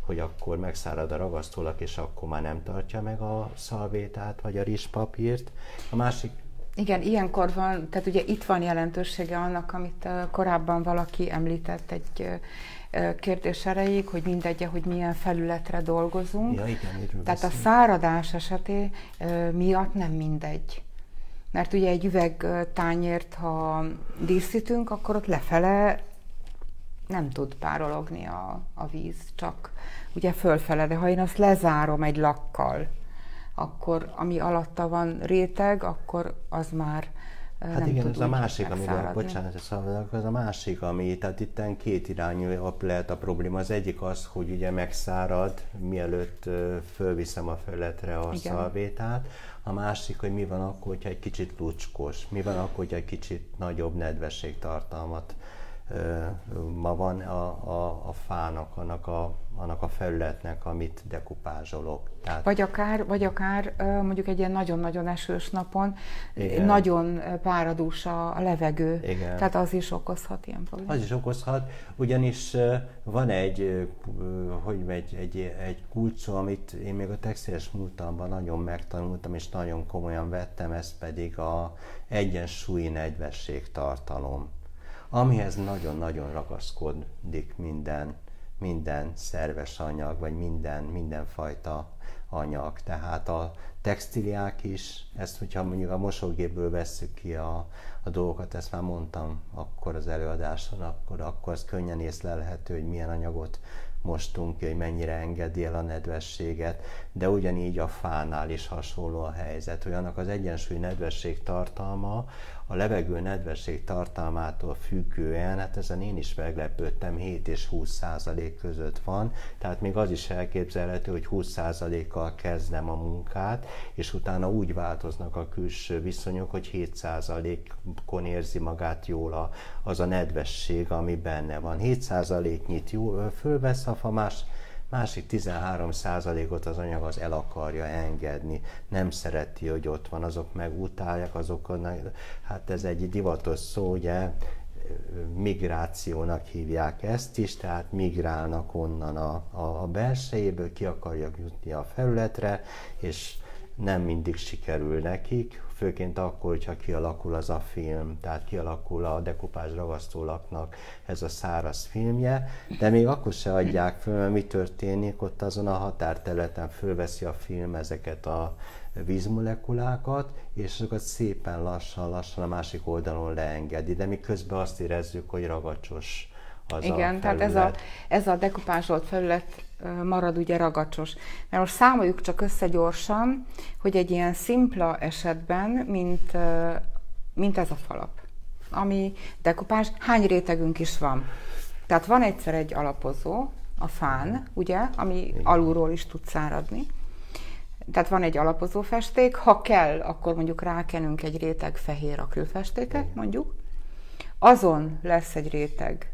hogy akkor megszárad a ragasztólak, és akkor már nem tartja meg a szalvétát, vagy a rizspapírt. A másik... Igen, ilyenkor van, tehát ugye itt van jelentősége annak, amit korábban valaki említett egy kérdés erejéig, hogy mindegy, hogy milyen felületre dolgozunk. Ja, igen, tehát a száradás eseté miatt nem mindegy. Mert ugye egy üvegtányért, ha díszítünk, akkor ott lefele nem tud párologni a víz, csak ugye fölfele. De ha én azt lezárom egy lakkal, akkor ami alatta van réteg, akkor az már hát nem igen, tud ez a másik, megszáradni. bocsánat, ez a másik, ami, tehát itt két irányú lehet a probléma. Az egyik az, hogy ugye megszárad, mielőtt fölviszem a felületre a szalvétát. A másik, hogy mi van akkor, hogyha egy kicsit lucskos, mi van akkor, hogyha egy kicsit nagyobb nedvességtartalmat ma van a fának, annak a felületnek, amit dekupázsolok. Tehát... Vagy akár mondjuk egy ilyen nagyon-nagyon esős napon, igen, nagyon páradús a levegő, igen, tehát az is okozhat ilyen problémát. Az is okozhat, ugyanis van egy kulcs szó, amit én még a textiles múltamban nagyon megtanultam, és nagyon komolyan vettem, ez pedig a egyensúlyi nedvességtartalom, amihez nagyon-nagyon ragaszkodik minden szerves anyag, vagy mindenfajta anyag. Tehát a textiliák is, ezt hogyha mondjuk a mosógépből vesszük ki a dolgokat, ezt már mondtam akkor az előadáson, akkor az könnyen észlelhető, hogy milyen anyagot mostunk ki, hogy mennyire engedi el a nedvességet, de ugyanígy a fánál is hasonló a helyzet, hogy annak az egyensúly nedvesség tartalma a levegő nedvesség tartalmától függően, hát ezen én is meglepődtem, 7 és 20% között van, tehát még az is elképzelhető, hogy 20%-kal kezdem a munkát, és utána úgy változnak a külső viszonyok, hogy 7%-on érzi magát jól az a nedvesség, ami benne van. 7%-nyit fölvesz a fa, másik 13%-ot az anyag az el akarja engedni, nem szereti, hogy ott van, azok meg utálják, hát ez egy divatos szó, ugye, migrációnak hívják ezt is, tehát migrálnak onnan a belsejéből, ki akarják jutni a felületre, és nem mindig sikerül nekik, főként akkor, hogyha kialakul az a film, tehát kialakul a dekupázs ragasztólaknak ez a száraz filmje, de még akkor se adják föl, mert mi történik, ott azon a határterületen fölveszi a film ezeket a vízmolekulákat, és azokat szépen lassan a másik oldalon leengedi, de mi közben azt érezzük, hogy ragacsos az igen, a tehát ez a dekupázsolt felület marad ugye ragacsos. Mert most számoljuk csak össze gyorsan, hogy egy ilyen szimpla esetben, mint ez a falap, ami dekupázs, hány rétegünk is van. Tehát van egyszer egy alapozó, a fán, ugye, ami alulról is tud száradni. Tehát van egy alapozó festék, ha kell, akkor mondjuk rákenünk egy réteg fehér akrilfestéket, mondjuk. Azon lesz egy réteg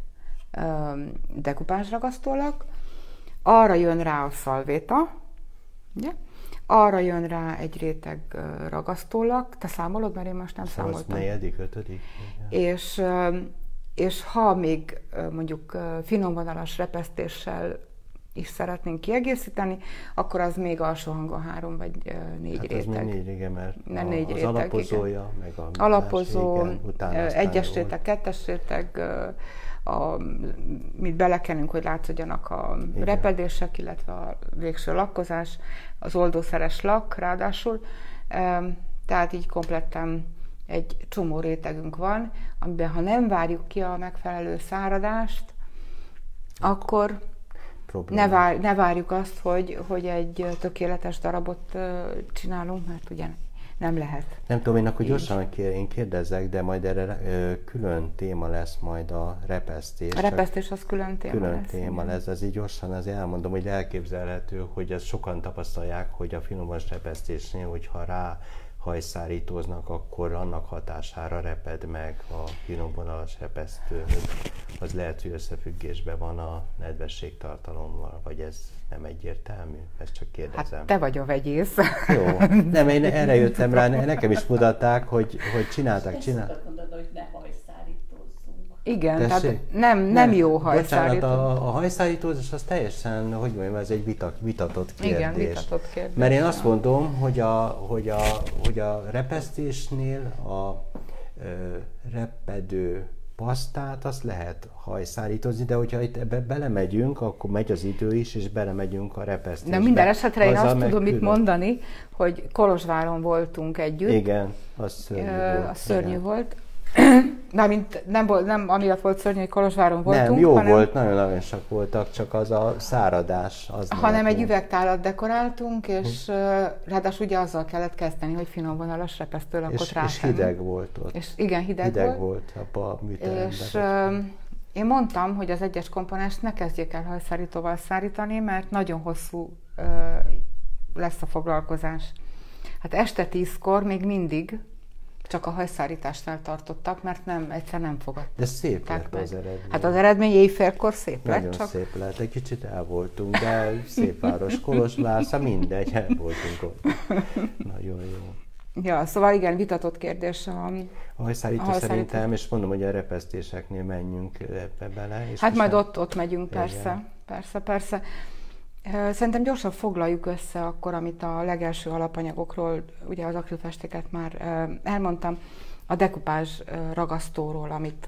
dekupázsragasztólak, arra jön rá a szalvéta, ugye? Arra jön rá egy réteg ragasztólak, te számolod, mert én most nem számoltam. 4., 5. És ha még mondjuk finomvonalas repesztéssel is szeretnénk kiegészíteni, akkor az még alsó hangon 3 vagy 4 hát réteg. Az még 4, igen, mert nem 4 az réteg, alapozója, igen. Meg a alapozó, más, igen, egyes réteg, kettes réteg, mit belekenünk, hogy látszódjanak a igen. repedések, illetve a végső lakkozás, az oldószeres lak ráadásul. Tehát így kompletten egy csomó rétegünk van, amiben ha nem várjuk ki a megfelelő száradást, akkor ne várjuk azt, hogy egy tökéletes darabot csinálunk, mert ugye nem lehet. Nem tudom, én akkor gyorsan én kérdezzek, de majd erre külön téma lesz majd a repesztés. A repesztés az külön téma lesz. Ez így gyorsan azért elmondom, hogy elképzelhető, hogy ezt sokan tapasztalják, hogy a finomvonalas repesztésnél, hogyha rá hajszárítóznak, akkor annak hatására reped meg a finomvonalas repesztő. Az lehet, hogy összefüggésben van a nedvességtartalommal, vagy ez nem egyértelmű? Ezt csak kérdezem. Hát te vagy a vegyész. Jó, nem, én erre jöttem rá, nekem is mutatták, hogy csinálták. Ezt szokott mondani, hogy ne hajszárítózzunk. Igen, tehát nem jó hajszárító. Bocsánat, a hajszárítózás az teljesen, hogy mondjam, ez egy vitatott kérdés. Igen, vitatott kérdés. Mert én azt mondom, hogy a repesztésnél a repedő pasztát azt lehet hajszárítozni, de hogyha itt ebbe belemegyünk, akkor megy az idő is, és belemegyünk a repesztésbe. De minden esetre én azt tudom itt mondani, hogy Kolozsváron voltunk együtt. Igen, az szörnyű volt. Az szörnyű volt. Nem amiatt volt szörnyű, hogy Kolozsváron voltunk, nem, jó volt, nagyon aranyosak voltak, csak az a száradás. Hanem egy üvegtálat dekoráltunk, és ráadásul ugye azzal kellett kezdeni, hogy finomvonalas repesztőlakot rátenni. És hideg volt ott. És igen, hideg volt a műteremben. És én mondtam, hogy az egyes komponenst ne kezdjék el hajszárítóval szárítani, mert nagyon hosszú lesz a foglalkozás. Hát este 10-kor még mindig csak a hajszárításnál tartottak, mert egyszer nem fogadtak. De szép lett az eredmény. Hát az eredmény éjfélkor szép lett. Nagyon szép lett, egy kicsit el voltunk, de szép város, Kolozsvár, mindegy, el voltunk ott. Nagyon jó. Ja, szóval igen, vitatott kérdés a hajszárító szerintem, és mondom, hogy a repesztéseknél menjünk ebbe bele. És hát majd ott megyünk, persze. Szerintem gyorsan foglaljuk össze akkor, amit a legelső alapanyagokról, ugye az akrilfestéket már elmondtam, a dekupázs ragasztóról, amit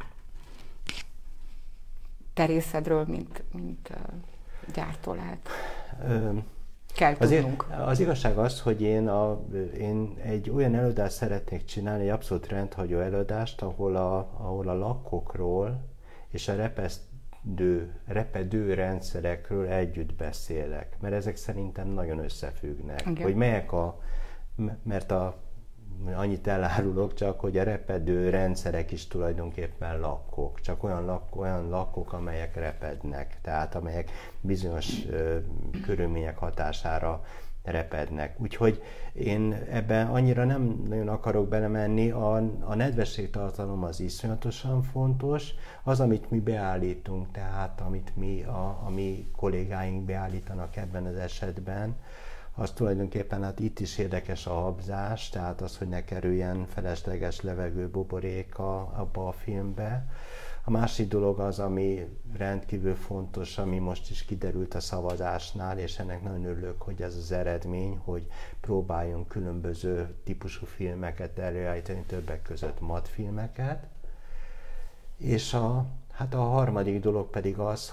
terészedről, mint gyártó lehet. Kell tudnunk. Az igazság az, hogy én egy olyan előadást szeretnék csinálni, egy abszolút rendhagyó előadást, ahol a lakkokról és a repedő rendszerekről együtt beszélek, mert ezek szerintem nagyon összefüggnek. Okay. Hogy mert annyit elárulok csak, hogy a repedő rendszerek is tulajdonképpen lakkok, csak olyan lakkok, amelyek repednek, tehát amelyek bizonyos körülmények hatására repednek. Úgyhogy én ebben annyira nem nagyon akarok belemenni, a nedvességtartalom az iszonyatosan fontos, az, amit mi beállítunk, tehát amit a mi kollégáink beállítanak ebben az esetben, az tulajdonképpen hát itt is érdekes a habzás, tehát az, hogy ne kerüljen felesleges levegőbuborék abba a filmbe. A másik dolog az, ami rendkívül fontos, ami most is kiderült a szavazásnál, és ennek nagyon örülök, hogy ez az eredmény, hogy próbáljunk különböző típusú filmeket előállítani, többek között matfilmeket. És a harmadik dolog pedig az,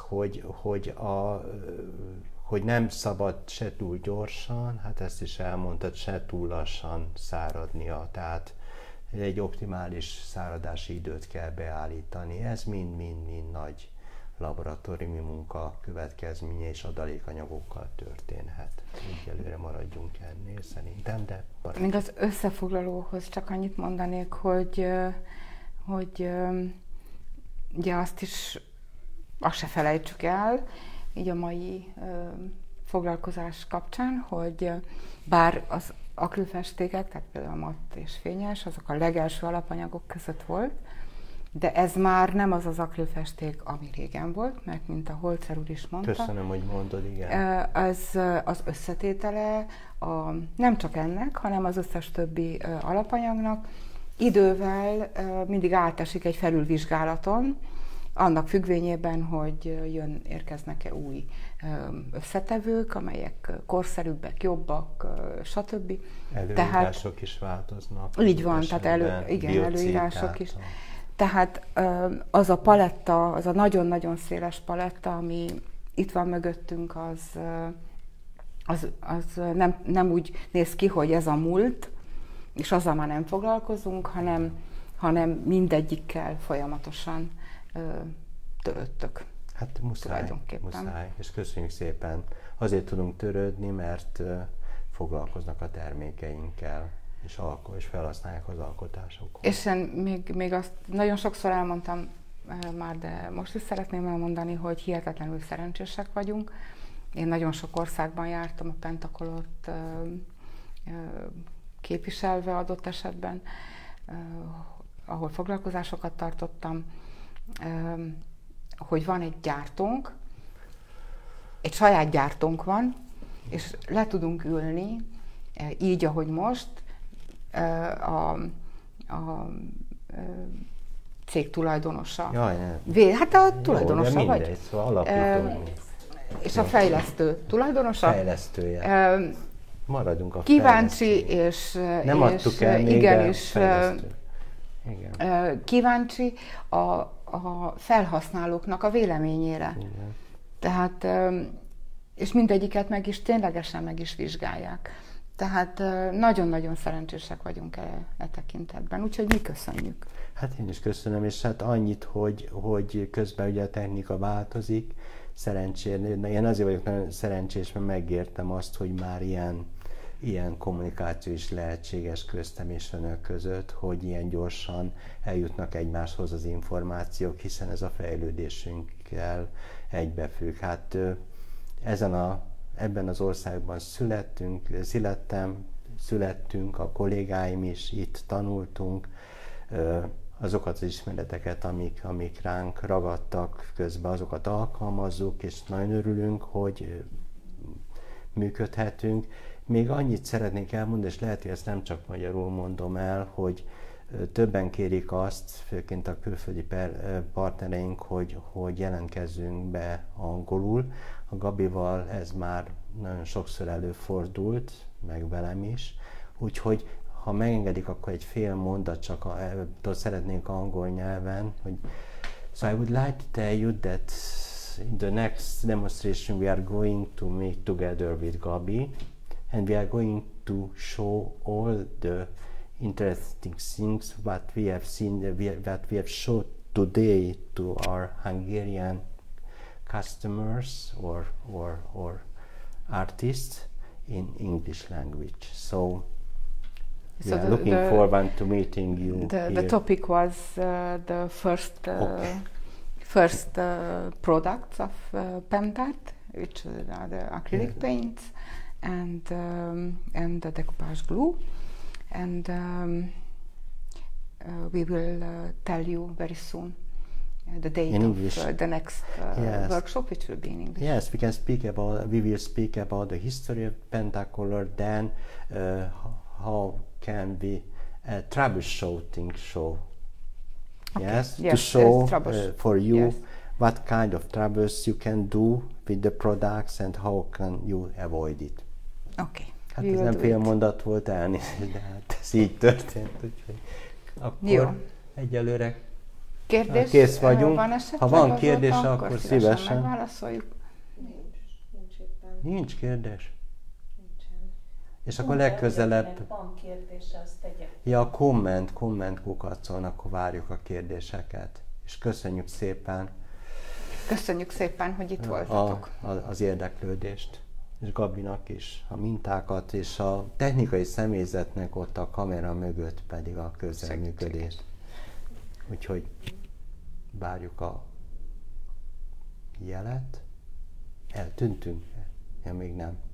hogy nem szabad se túl gyorsan, hát ezt is elmondtad, se túl lassan száradnia. Tehát egy optimális száradási időt kell beállítani. Ez mind-mind nagy laboratóriumi munka következménye és adalékanyagokkal történhet. Egyelőre maradjunk ennél szerintem, de még az összefoglalóhoz csak annyit mondanék, hogy ugye azt se felejtsük el, így a mai foglalkozás kapcsán, hogy bár az akrilfestékek, tehát például a matt és fényes, azok a legelső alapanyagok között volt, de ez már nem az akrilfesték, ami régen volt, mert mint a Holzer úr is mondta. Köszönöm, hogy mondod, igen. Az összetétele nem csak ennek, hanem az összes többi alapanyagnak idővel mindig átesik egy felülvizsgálaton, annak függvényében, hogy érkeznek-e új összetevők, amelyek korszerűbbek, jobbak, stb. Előírások is változnak. Így van, tehát előírások is. Tehát az a paletta, az a nagyon-nagyon széles paletta, ami itt van mögöttünk, az nem úgy néz ki, hogy ez a múlt, és azzal már nem foglalkozunk, hanem mindegyikkel folyamatosan törődtök. Hát muszáj, és köszönjük szépen. Azért tudunk törődni, mert foglalkoznak a termékeinkkel, és felhasználják az alkotásokat. És én még azt nagyon sokszor elmondtam már, de most is szeretném elmondani, hogy hihetetlenül szerencsések vagyunk. Én nagyon sok országban jártam a Pentacolort képviselve adott esetben, ahol foglalkozásokat tartottam, hogy van egy gyártónk, egy saját gyártónk van, és le tudunk ülni, így, ahogy most, a cég tulajdonosa. Jaj, nem. Hát a tulajdonosa jó, vagy. Mindegy, szóval alapító. És a fejlesztő tulajdonosa. Fejlesztője. Maradjunk a kíváncsi, nem adtuk el még, igenis igen. kíváncsi a felhasználóknak a véleményére. Igen. Tehát, és mindegyiket ténylegesen meg is vizsgálják. Tehát nagyon-nagyon szerencsések vagyunk e tekintetben, úgyhogy mi köszönjük. Hát én is köszönöm, és hát annyit, hogy közben ugye a technika változik, szerencsére, én azért vagyok nagyon szerencsés, mert megértem azt, hogy már ilyen kommunikáció is lehetséges köztem és önök között, hogy ilyen gyorsan eljutnak egymáshoz az információk, hiszen ez a fejlődésünkkel egybefügg. Hát ebben az országban születtünk, a kollégáim is itt tanultunk, azokat az ismereteket, amik ránk ragadtak, közben azokat alkalmazzuk, és nagyon örülünk, hogy működhetünk. Még annyit szeretnék elmondani, és lehet, hogy ezt nem csak magyarul mondom el, hogy többen kérik azt, főként a külföldi partnereink, hogy jelentkezzünk be angolul. A Gabival ez már nagyon sokszor előfordult, meg velem is. Úgyhogy ha megengedik, akkor egy fél mondat csak szeretnénk angol nyelven, hogy So I would like to tell you that in the next demonstration we are going to meet together with Gabi, and we are going to show all the interesting things what we have seen, that we have showed today to our Hungarian customers or artists in English language. So we are looking forward to meeting you here. The topic was the first products of Pemtart, which are the acrylic paints and the decoupage glue, and we will tell you very soon the date of the next workshop, which will be in English. Yes, we will speak about the history of Pentacolor, then how can we troubleshooting show. Okay. Yes, to show for you what kind of troubles you can do with the products and how can you avoid it. Okay. Hát ez nem fél mondat volt, elnézést, de hát ez így történt, úgyhogy akkor egyelőre kész vagyunk. Ha van kérdés, akkor szívesen. Megválaszoljuk. Nincs kérdés? És akkor legközelebb... Van kérdése, azt tegyek. Ja, komment kukacon, akkor várjuk a kérdéseket. És köszönjük szépen. Köszönjük szépen, hogy itt voltatok. Az érdeklődést. És Gabinak is a mintákat, és a technikai személyzetnek ott a kamera mögött pedig a közreműködést. Úgyhogy várjuk a jelet. Eltűntünk? Ja, még nem.